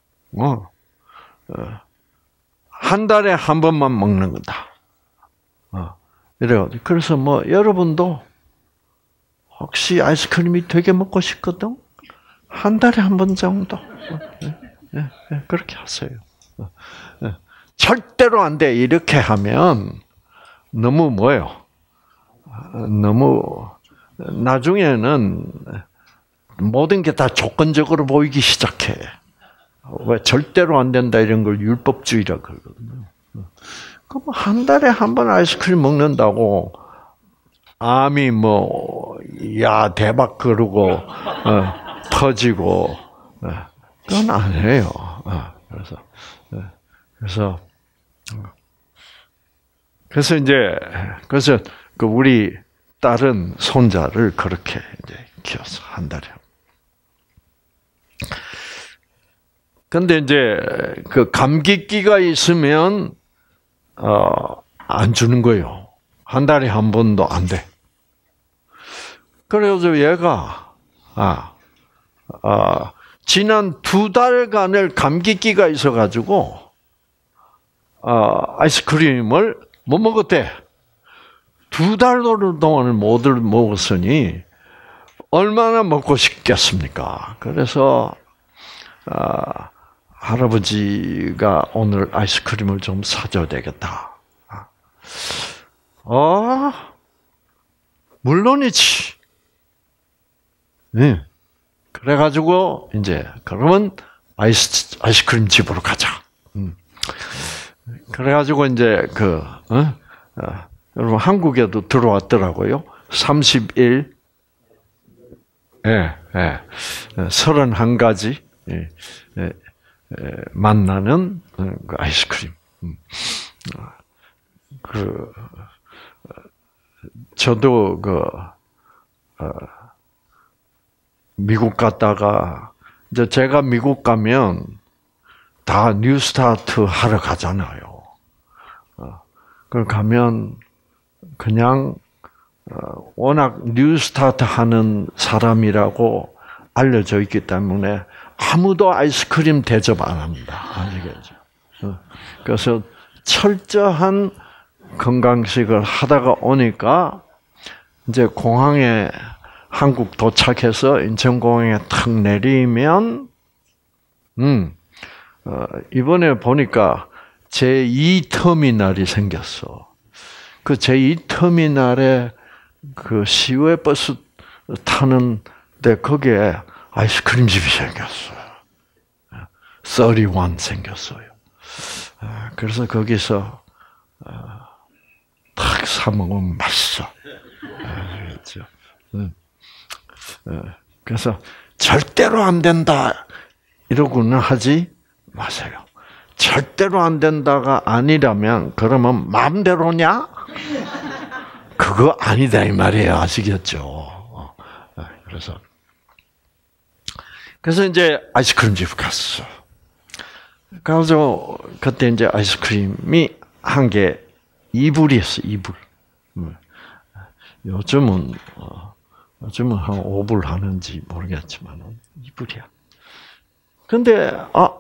한 달에 한 번만 먹는 거다. 이래가지고 그래서 뭐 여러분도 혹시 아이스크림이 되게 먹고 싶거든? 한 달에 한 번 정도 그렇게 하세요. 절대로 안 돼. 이렇게 하면 너무 너무 나중에는 모든 게 다 조건적으로 보이기 시작해. 왜 절대로 안 된다 이런 걸 율법주의라 그러거든요. 그럼 한 달에 한 번 아이스크림 먹는다고 암이 야 대박 그러고 터지고 그건 아니에요. 그래서 우리 딸은 손자를 그렇게 이제 키웠어. 한 달에. 근데 이제 감기기가 있으면 안 주는 거예요. 한 달에 한 번도 안 돼. 그래서 얘가 지난 2달간을 감기기가 있어가지고 아이스크림을 못 먹었대. 2달 동안을 못 먹었으니 얼마나 먹고 싶겠습니까? 그래서 할아버지가 오늘 아이스크림을 좀 사줘야 되겠다. 물론이지. 네. 그래가지고 이제 그러면 아이스크림 집으로 가자. 그래가지고 이제 여러분 한국에도 들어왔더라고요. 30일, 31가지 만나는 그 아이스크림. 저도 미국 갔다가 이제 제가 미국 가면 다 뉴스타트 하러 가잖아요. 그걸 가면 그냥 워낙 뉴스타트 하는 사람이라고 알려져 있기 때문에 아무도 아이스크림 대접 안 합니다. 아시겠죠? 그래서 철저한 건강식을 하다가 오니까 이제 공항에 한국 도착해서 인천공항에 탁 내리면 이번에 보니까 제2터미널이 생겼어. 그 제2터미널에 그 시외 버스 타는데 거기에 아이스크림 집이 생겼어요. 31 생겼어요. 그래서 거기서 탁 사 먹으면 맛있어. 그렇죠. 그래서 절대로 안 된다 이러고는 하지 마세요. 절대로 안 된다가 아니라면 그러면 마음대로냐? 그거 아니다 이 말이에요. 아시겠죠? 그래서 이제 아이스크림 집 갔어. 그래서 그때 이제 아이스크림이 한 개 2불이었어. 2불. 요즘은 한 5불 하는지 모르겠지만 2불이야. 근데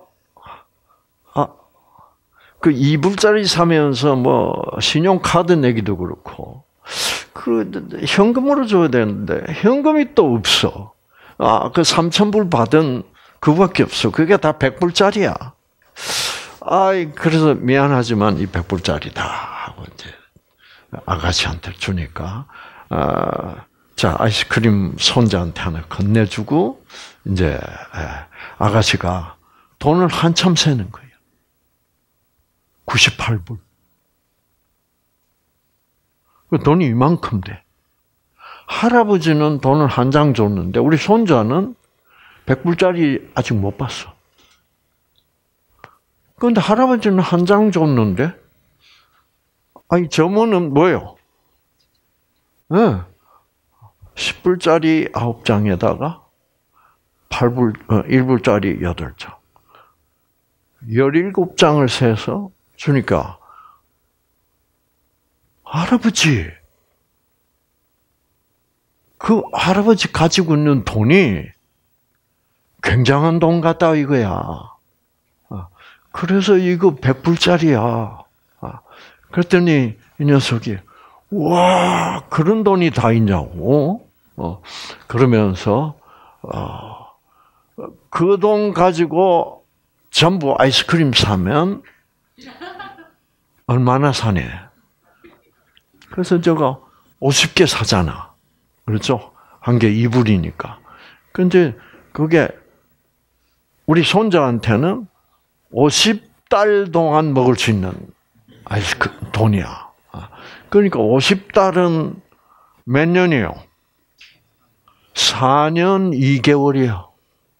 그 2불짜리 사면서 신용카드 내기도 그렇고 현금으로 줘야 되는데 현금이 또 없어. 그 3,000불 받은 그거밖에 없어. 그게 다 100불짜리야. 그래서 미안하지만 이 100불짜리다 하고 이제 아가씨한테 주니까 자 아이스크림 손자한테 하나 건네주고 이제 아가씨가 돈을 한참 세는 거예요. 98불. 돈이 이만큼 돼. 할아버지는 돈을 한 장 줬는데 우리 손자는 100불짜리 아직 못 봤어. 그런데 할아버지는 한 장 줬는데 아니 저모는 뭐예요? 네. 10불짜리 9장에다가 1불짜리 8장. 17장을 세서 주니까 할아버지 그 할아버지 가지고 있는 돈이 굉장한 돈 같다 이거야. 그래서 이거 100불짜리야. 그랬더니 이 녀석이 와 그런 돈이 다 있냐고. 그러면서 그 돈 가지고 전부 아이스크림 사면 얼마나 사네. 그래서 제가 50개 사잖아. 그렇죠? 한 개 2불이니까. 근데 그게 우리 손자한테는 50달 동안 먹을 수 있는 아이스크림 돈이야. 그러니까 50달은 몇 년이에요? 4년 2개월이야.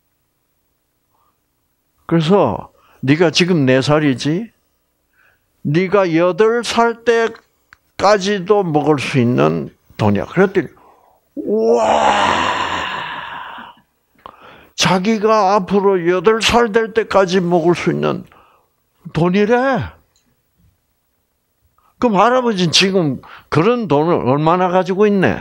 그래서 네가 지금 4살이지? 네가 8살 때까지도 먹을 수 있는 돈이야. 그랬더니 우와! 자기가 앞으로 8살 될 때까지 먹을 수 있는 돈이래. 그럼 할아버지는 지금 그런 돈을 얼마나 가지고 있네?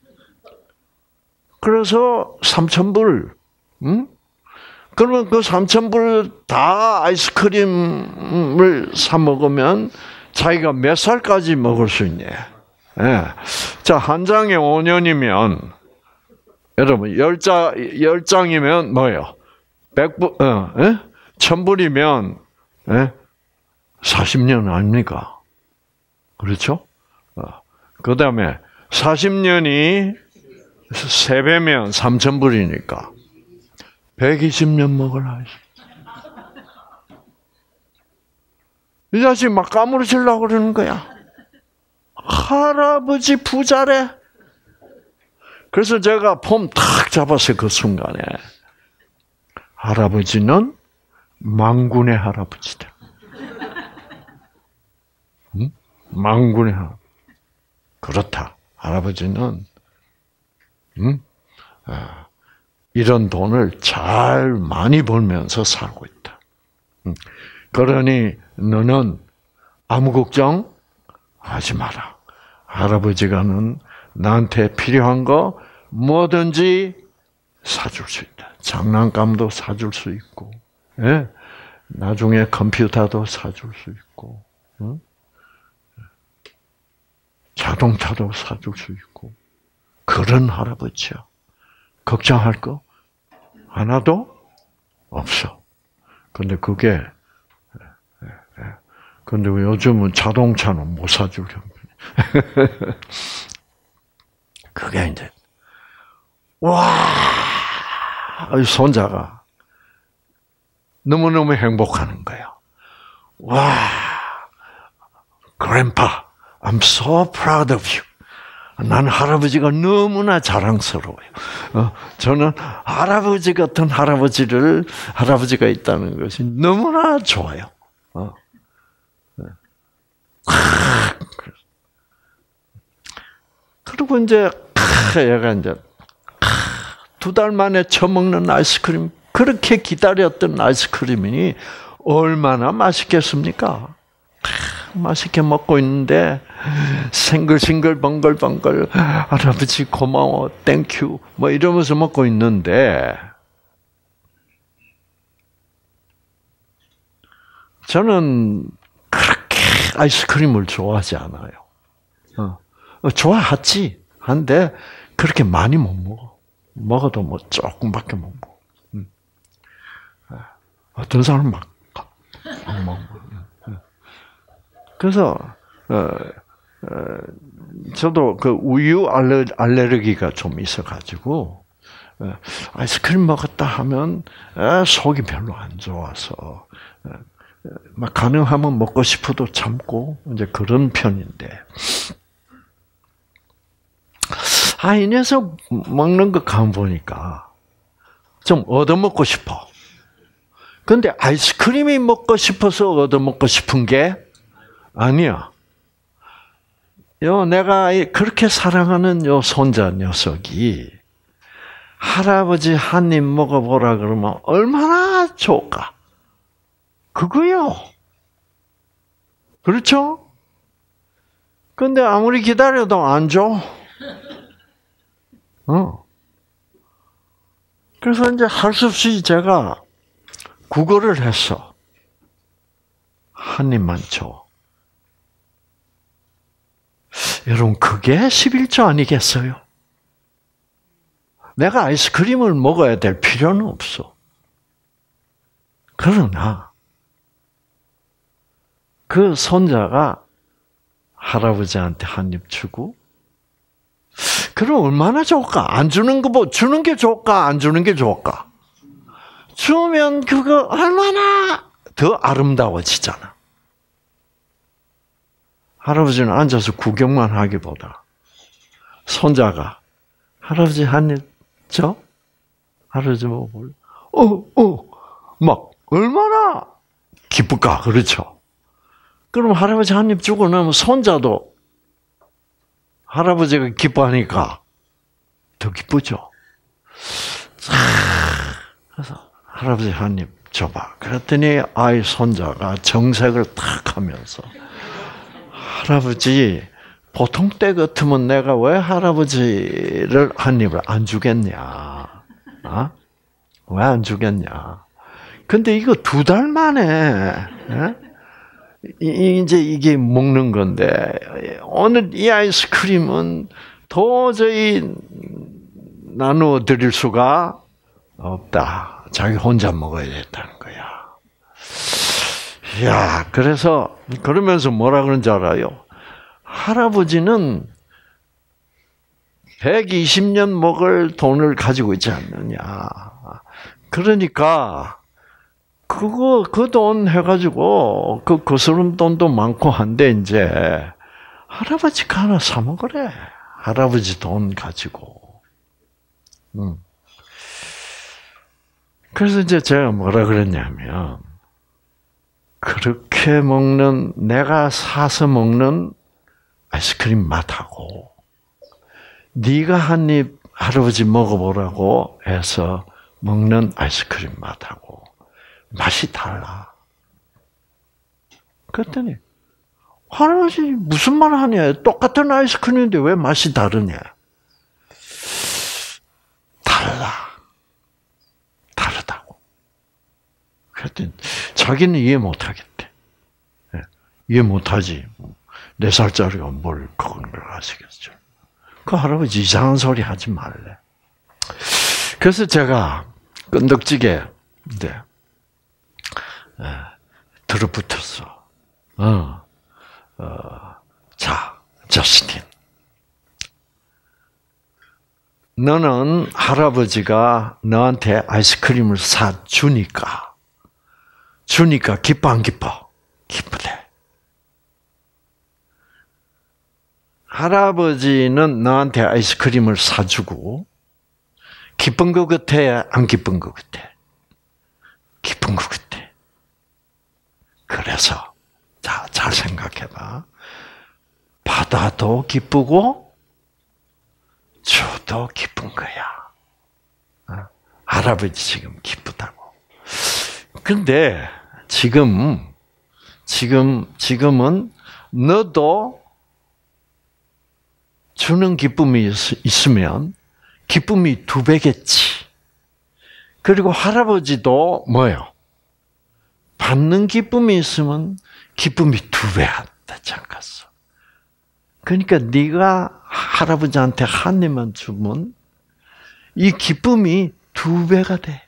그래서 3,000불. 응? 그러면 그 3,000불 다 아이스크림을 사 먹으면 자기가 몇 살까지 먹을 수 있냐? 예. 자, 한 장에 5년이면 여러분 10장이면 뭐예요? 100불, 1,000불이면 40년 아닙니까? 그렇죠? 그다음에 40년이 3배면 3,000불이니까 120년 먹으라. 이 자식 막 까무러치려고 그러는 거야. 할아버지 부자래. 그래서 제가 폼 탁 잡았어요. 그 순간에. 할아버지는 망군의 할아버지다. 응? 망군의 할아버지. 그렇다. 할아버지는 이런 돈을 잘 많이 벌면서 살고 있다. 그러니 너는 아무 걱정 하지 마라. 할아버지가 나한테 필요한 거 뭐든지 사줄 수 있다. 장난감도 사줄 수 있고, 예? 나중에 컴퓨터도 사줄 수 있고, 자동차도 사줄 수 있고, 그런 할아버지야. 걱정할 거 하나도 없어. 근데 근데 요즘은 자동차는 못 사줄 형편이. 그게 이제, 손자가 너무너무 행복하는 거야. 와, Grandpa, I'm so proud of you. 난 할아버지가 너무나 자랑스러워요. 저는 할아버지 같은 할아버지가 있다는 것이 너무나 좋아요. 그리고 이제 얘가 이제 2달 만에 처먹는 아이스크림, 그렇게 기다렸던 아이스크림이 얼마나 맛있겠습니까? 맛있게 먹고 있는데 싱글싱글 번글번글 할아버지 고마워 땡큐 뭐 이러면서 먹고 있는데 저는 그렇게 아이스크림을 좋아하지 않아요. 좋아하지 한데 그렇게 많이 못 먹어. 먹어도 뭐 조금밖에 못 먹어. 어떤 사람은 막 먹어. 그래서 저도 그 우유 알레르기가 좀 있어가지고 아이스크림 먹었다 하면 속이 별로 안 좋아서 막 가능하면 먹고 싶어도 참고 이제 그런 편인데 이 녀석 먹는 거 가만 보니까 좀 얻어먹고 싶어. 근데 아이스크림이 먹고 싶어서 얻어먹고 싶은 게 아니야. 내가 그렇게 사랑하는 손자 녀석이 할아버지 한 입 먹어보라 그러면 얼마나 좋을까? 그거요. 그렇죠? 근데 아무리 기다려도 안 줘. 그래서 이제 할 수 없이 제가 구걸을 했어. 한 입만 줘. 여러분, 그게 11조 아니겠어요? 내가 아이스크림을 먹어야 될 필요는 없어. 그러나 그 손자가 할아버지한테 한 입 주고 그럼 얼마나 좋을까? 안 주는 거 주는 게 좋을까? 안 주는 게 좋을까? 주면 그거 얼마나 더 아름다워지잖아. 할아버지는 앉아서 구경만 하기보다 손자가 할아버지 한 입 줘? 할아버지 먹어볼래? 막 얼마나 기쁠까? 그렇죠? 그럼 할아버지 한 입 주고 나면 손자도 할아버지가 기뻐하니까 더 기쁘죠? 그래서 할아버지 한 입 줘봐. 그랬더니 아이 손자가 정색을 탁 하면서 할아버지 보통 때 같으면 내가 왜 할아버지를 한 입을 안 주겠냐? 왜 안 주겠냐? 근데 이거 2달 만에 이제 이게 먹는 건데 오늘 이 아이스크림은 도저히 나누어 드릴 수가 없다. 자기 혼자 먹어야 된다는 거야. 야, 그래서 그러면서 뭐라 그런지 알아요? 할아버지는 120년 먹을 돈을 가지고 있지 않느냐. 그러니까 그 돈 해가지고 그 거스름 돈도 많고 한데 이제 할아버지가 하나 사 먹으래. 할아버지 돈 가지고. 그래서 이제 제가 뭐라 그랬냐면 그렇게 먹는 내가 사서 먹는 아이스크림 맛하고 네가 한 입 할아버지 먹어보라고 해서 먹는 아이스크림 맛하고 맛이 달라. 그랬더니 할아버지 무슨 말 하냐? 똑같은 아이스크림인데 왜 맛이 다르냐? 다르다고. 그랬더니 자기는 이해 못하겠대. 이해 못하지. 4살짜리가 뭘 그런 걸 아시겠죠? 그 할아버지 이상한 소리 하지 말래. 그래서 제가 끈덕지게 들어붙었어. 자, 저스틴. 너는 할아버지가 너한테 아이스크림을 사주니까 기뻐 안 기뻐? 기쁘대. 할아버지는 너한테 아이스크림을 사주고 기쁜 것 같아? 안 기쁜 것 같아? 기쁜 것 같아. 그래서 자, 잘 생각해봐. 받아도 기쁘고 줘도 기쁜 거야. 할아버지 지금 기쁘다고. 근데 지금은 너도 주는 기쁨이 있으면 기쁨이 2배겠지. 그리고 할아버지도 뭐예요? 받는 기쁨이 있으면 기쁨이 2배 되지 않겠어. 그러니까 네가 할아버지한테 한 입만 주면 이 기쁨이 2배가 돼.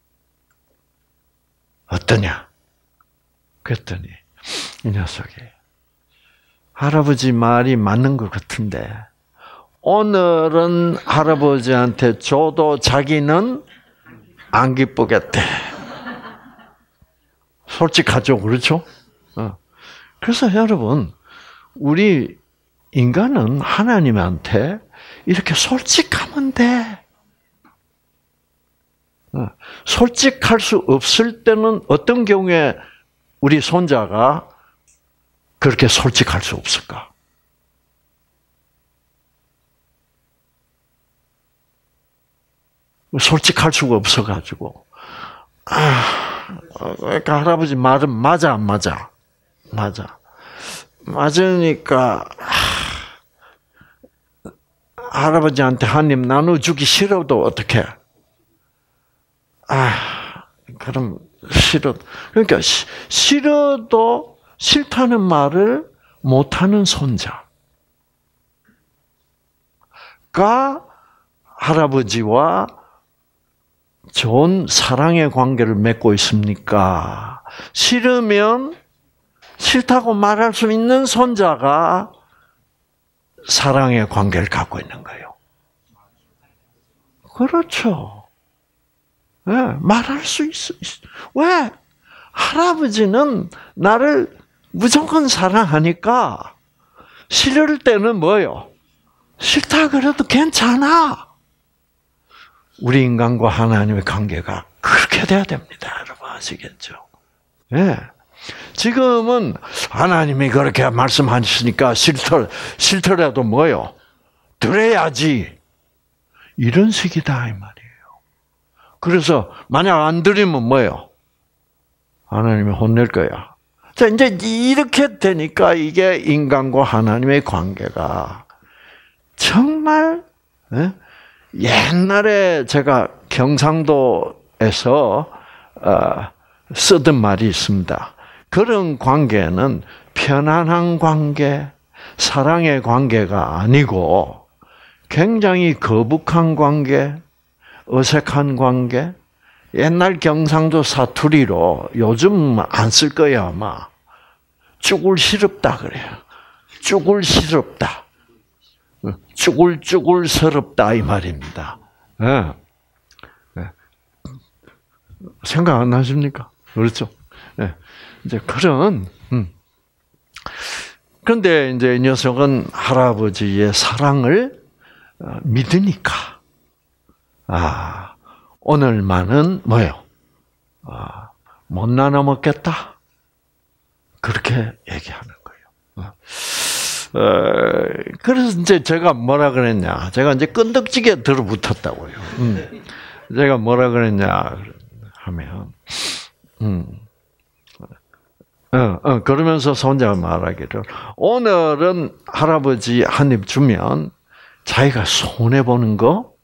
어떠냐? 그랬더니 이 녀석이 할아버지 말이 맞는 것 같은데 오늘은 할아버지한테 줘도 자기는 안 기쁘겠대. 솔직하죠, 그렇죠? 그래서 여러분, 우리 인간은 하나님한테 이렇게 솔직하면 돼. 솔직할 수 없을 때는 어떤 경우에 우리 손자가 그렇게 솔직할 수 없을까? 솔직할 수가 없어가지고, 그러니까 할아버지 말은 맞아, 안 맞아? 맞아. 맞으니까, 할아버지한테 한 입 나눠주기 싫어도 어떡해? 그럼 싫어. 그러니까 싫어도 싫다는 말을 못하는 손자가 할아버지와 좋은 사랑의 관계를 맺고 있습니까? 싫으면 싫다고 말할 수 있는 손자가 사랑의 관계를 갖고 있는 거예요. 그렇죠. 네, 말할 수 있어. 왜? 할아버지는 나를 무조건 사랑하니까 싫을 때는 뭐요? 싫다 그래도 괜찮아. 우리 인간과 하나님의 관계가 그렇게 돼야 됩니다. 여러분 아시겠죠? 네. 지금은 하나님이 그렇게 말씀하시니까 싫더라도 뭐요? 들어야지. 이런 식이다 이 말이에요. 그래서 만약 안 들으면 뭐예요? 하나님이 혼낼 거야. 자, 이제 이렇게 되니까 이게 인간과 하나님의 관계가 정말 옛날에 제가 경상도에서 쓰던 말이 있습니다. 그런 관계는 편안한 관계, 사랑의 관계가 아니고 굉장히 거북한 관계, 어색한 관계, 옛날 경상도 사투리로 요즘 안 쓸 거야 아마. 쭈글시럽다 그래요. 쭈글시럽다. 쭈글쭈글스럽다 이 말입니다. 네. 네. 생각 안 나십니까? 그렇죠? 네. 이제 그런 그런데 이제 이 녀석은 할아버지의 사랑을 믿으니까 오늘만은 뭐예요? 못 나눠 먹겠다. 그렇게 얘기하는 거예요. 그래서 이제 제가 뭐라 그랬냐? 제가 이제 끈덕지게 들어붙었다고요. 제가 뭐라 그랬냐 하면, 그러면서 손자가 말하기를 오늘은 할아버지 한 입 주면 자기가 손해 보는 거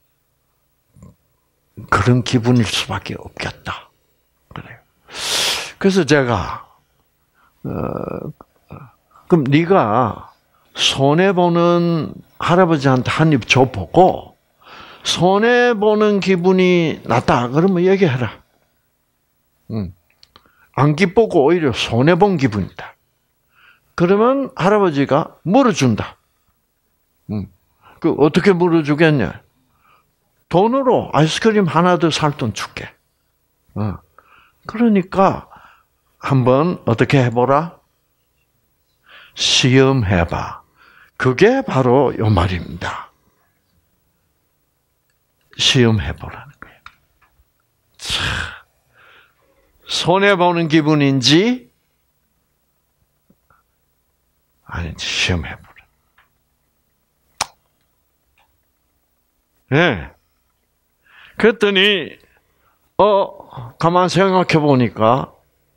그런 기분일 수밖에 없겠다. 그래요. 그래서 제가 그럼 네가 손해 보는 할아버지한테 한 입 줘보고 손해 보는 기분이 났다. 그러면 얘기해라. 안 기쁘고 오히려 손해 본 기분이다. 그러면 할아버지가 물어준다. 그 어떻게 물어주겠냐? 돈으로 아이스크림 하나 더 살 돈 줄게. 그러니까 한번 어떻게 해보라? 시험해봐. 그게 바로 요 말입니다. 시험해보라는 거예요. 참, 손해보는 기분인지 아닌지 시험해보라. 네. 그랬더니 가만 생각해 보니까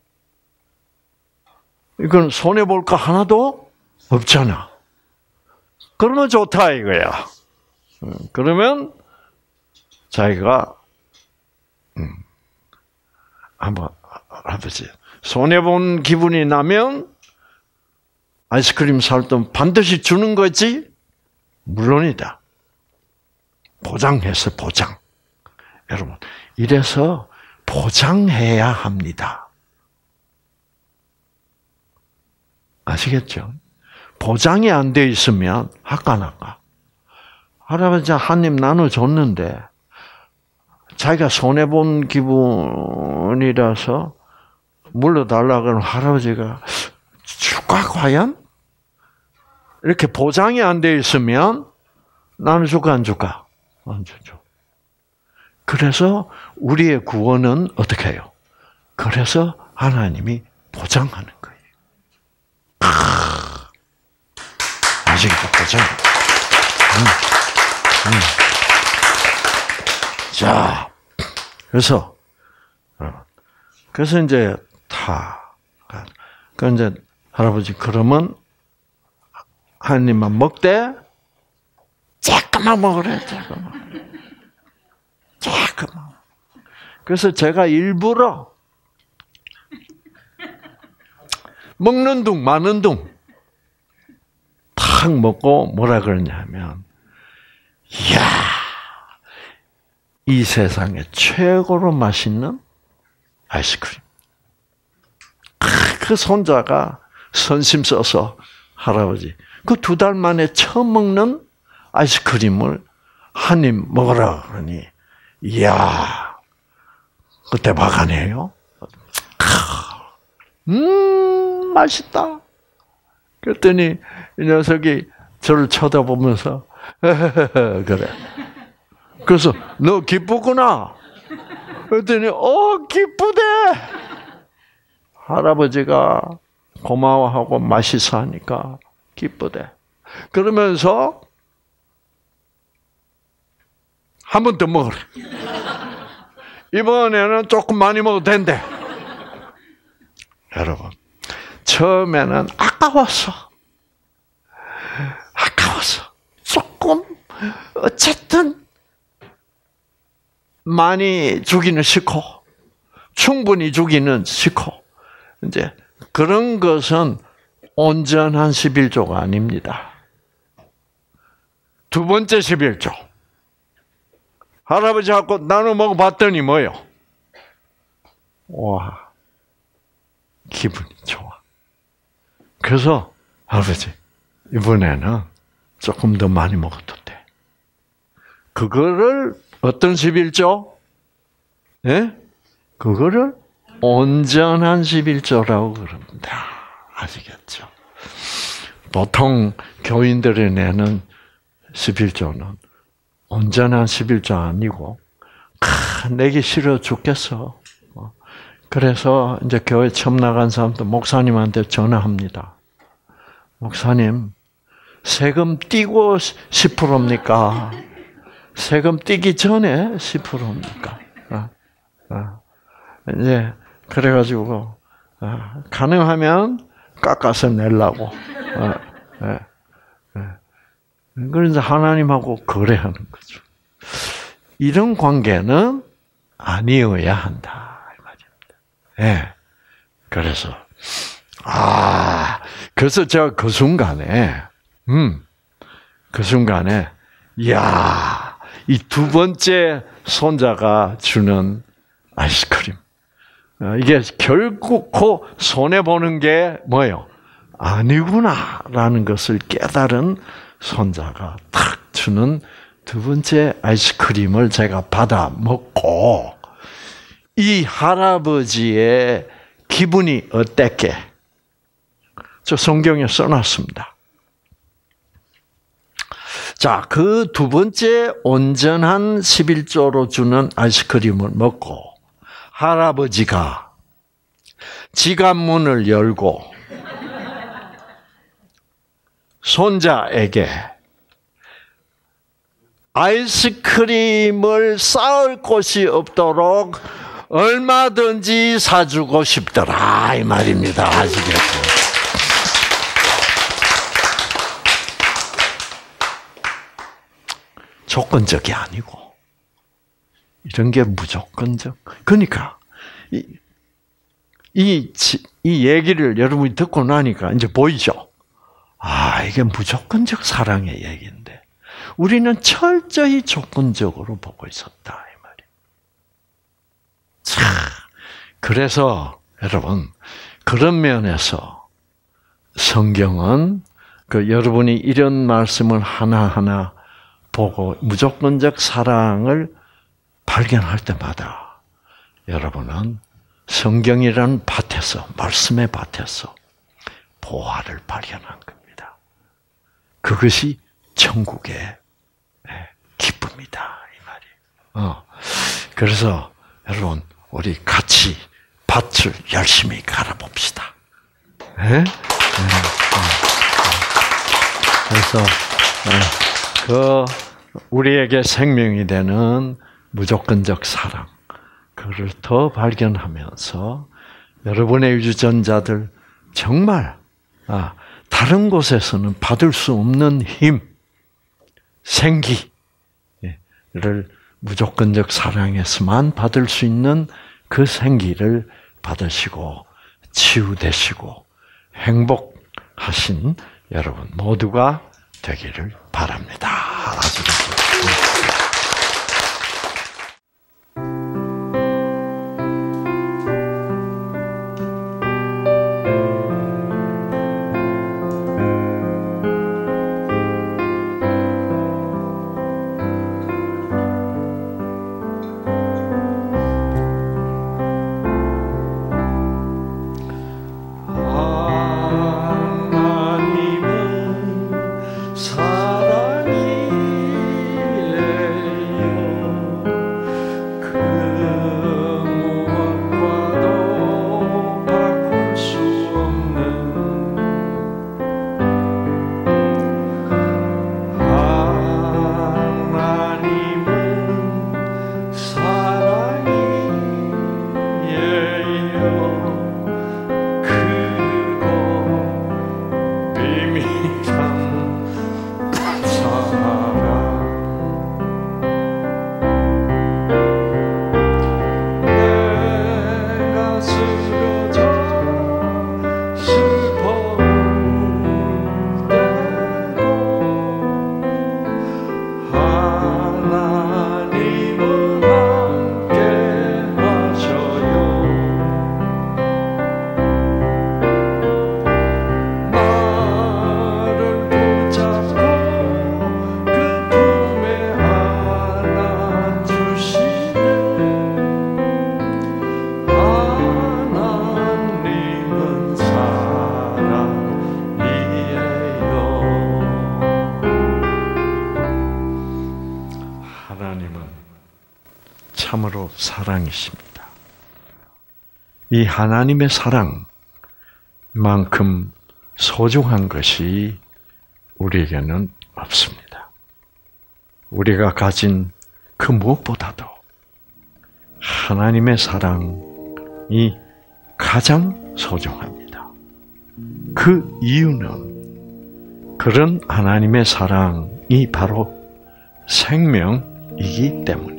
이건 손해 볼 거 하나도 없잖아. 그러면 좋다 이거야. 그러면 자기가 한번 아버지 손해 본 기분이 나면 아이스크림 살 돈 반드시 주는 거지? 물론이다. 보장해서 보장. 여러분, 이래서 보장해야 합니다. 아시겠죠? 보장이 안 돼 있으면 화가 나가. 할아버지 한 입 나눠줬는데 자기가 손해본 기분이라서 물러달라 그러면 할아버지가 줄까 과연? 이렇게 보장이 안 돼 있으면 나눠줄까 안 줄까? 안 주죠. 그래서 우리의 구원은 어떻게 해요? 그래서 하나님이 보장하는 거예요. 아시겠죠? 보장. 자, 그래서 이제 그 이제 할아버지 그러면 한 입만 먹되 조금만 먹으래, 조금만. 그래서 제가 일부러 먹는 둥 마는 둥 탁 먹고 뭐라 그러냐면, 이야, 이 세상에 최고로 맛있는 아이스크림. 그 손자가 선심 써서 할아버지 그 2달 만에 처음 먹는 아이스크림을 한 입 먹으라 그러니, 이야, 그 대박 아니에요? 맛있다. 그랬더니 이 녀석이 저를 쳐다보면서 그래. 그래서 너 기쁘구나. 그랬더니 기쁘대. 할아버지가 고마워하고 맛있어 하니까 기쁘대. 그러면서 한 번 더 먹으래. 이번에는 조금 많이 먹어도 된대. 여러분, 처음에는 아까웠어. 조금 어쨌든 많이 주기는 싫고 충분히 주기는 싫고, 이제 그런 것은 온전한 11조가 아닙니다. 2번째 11조. 할아버지하고 나눠 먹어봤더니 뭐요? 와, 기분이 좋아. 그래서 할아버지 이번에는 조금 더 많이 먹어도 돼. 그거를 어떤 11조? 예? 그거를 온전한 11조라고 그럽니다. 아시겠죠? 보통 교인들이 내는 11조는 온전한 11조 아니고, 내기 싫어 죽겠어. 그래서 이제 교회 처음 나간 사람도 목사님한테 전화합니다. 목사님, 세금 떼고 10%입니까? 세금 떼기 전에 10%입니까? 이제 그래가지고 가능하면 깎아서 내려고. 그래서 하나님하고 거래하는 거죠. 이런 관계는 아니어야 한다 이 말입니다. 예. 그래서 그래서 제가 그 순간에 이야, 이 2번째 손자가 주는 아이스크림, 이게 결국코 손해 보는 게 뭐예요? 아니구나라는 것을 깨달은 손자가 탁 주는 2번째 아이스크림을 제가 받아 먹고, 이 할아버지의 기분이 어땠게? 저 성경에 써놨습니다. 자, 그 2번째 온전한 11조로 주는 아이스크림을 먹고 할아버지가 지갑 문을 열고 손자에게 아이스크림을 쌓을 곳이 없도록 얼마든지 사주고 싶더라 이 말입니다. 아시겠죠? 조건적이 아니고 이런 게 무조건적. 그러니까 이 얘기를 여러분이 듣고 나니까 이제 보이죠? 이게 무조건적 사랑의 얘기인데 우리는 철저히 조건적으로 보고 있었다 이 말이에요. 자, 그래서 여러분, 그런 면에서 성경은 여러분이 이런 말씀을 하나하나 보고 무조건적 사랑을 발견할 때마다 여러분은 성경이라는 밭에서, 말씀의 밭에서 보화를 발견한 겁니다. 그것이 천국의 기쁨이다, 이 말이에요. 그래서 여러분, 우리 같이 밭을 열심히 갈아봅시다. 네? 그래서 우리에게 생명이 되는 무조건적 사랑, 그걸 더 발견하면서 여러분의 유전자들 정말 다른 곳에서는 받을 수 없는 힘, 생기를 무조건적 사랑에서만 받을 수 있는 그 생기를 받으시고 치유되시고 행복하신 여러분 모두가 되기를 바랍니다. 참으로 사랑이십니다. 이 하나님의 사랑만큼 소중한 것이 우리에게는 없습니다. 우리가 가진 그 무엇보다도 하나님의 사랑이 가장 소중합니다. 그 이유는 그런 하나님의 사랑이 바로 생명이기 때문입니다.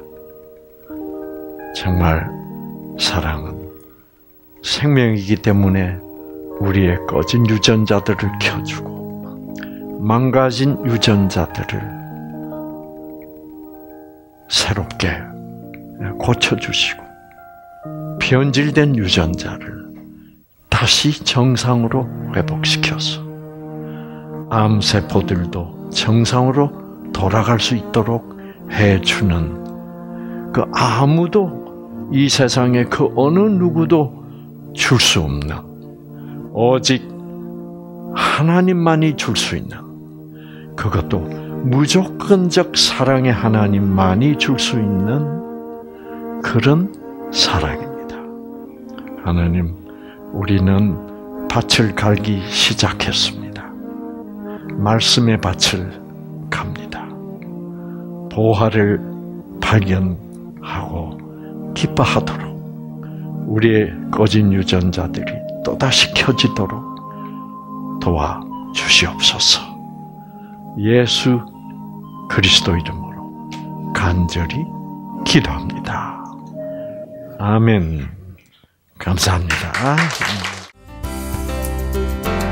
정말 사랑은 생명이기 때문에 우리의 꺼진 유전자들을 켜주고 망가진 유전자들을 새롭게 고쳐주시고 변질된 유전자를 다시 정상으로 회복시켜서 암세포들도 정상으로 돌아갈 수 있도록 해주는 그 아무도 이 세상에 그 어느 누구도 줄 수 없는 오직 하나님만이 줄 수 있는 그것도 무조건적 사랑의 하나님만이 줄 수 있는 그런 사랑입니다. 하나님, 우리는 밭을 갈기 시작했습니다. 말씀의 밭을 갑니다. 보화를 발견하고 기뻐하도록 우리의 꺼진 유전자들이 또다시 켜지도록 도와주시옵소서. 예수 그리스도 이름으로 간절히 기도합니다. 아멘. 감사합니다.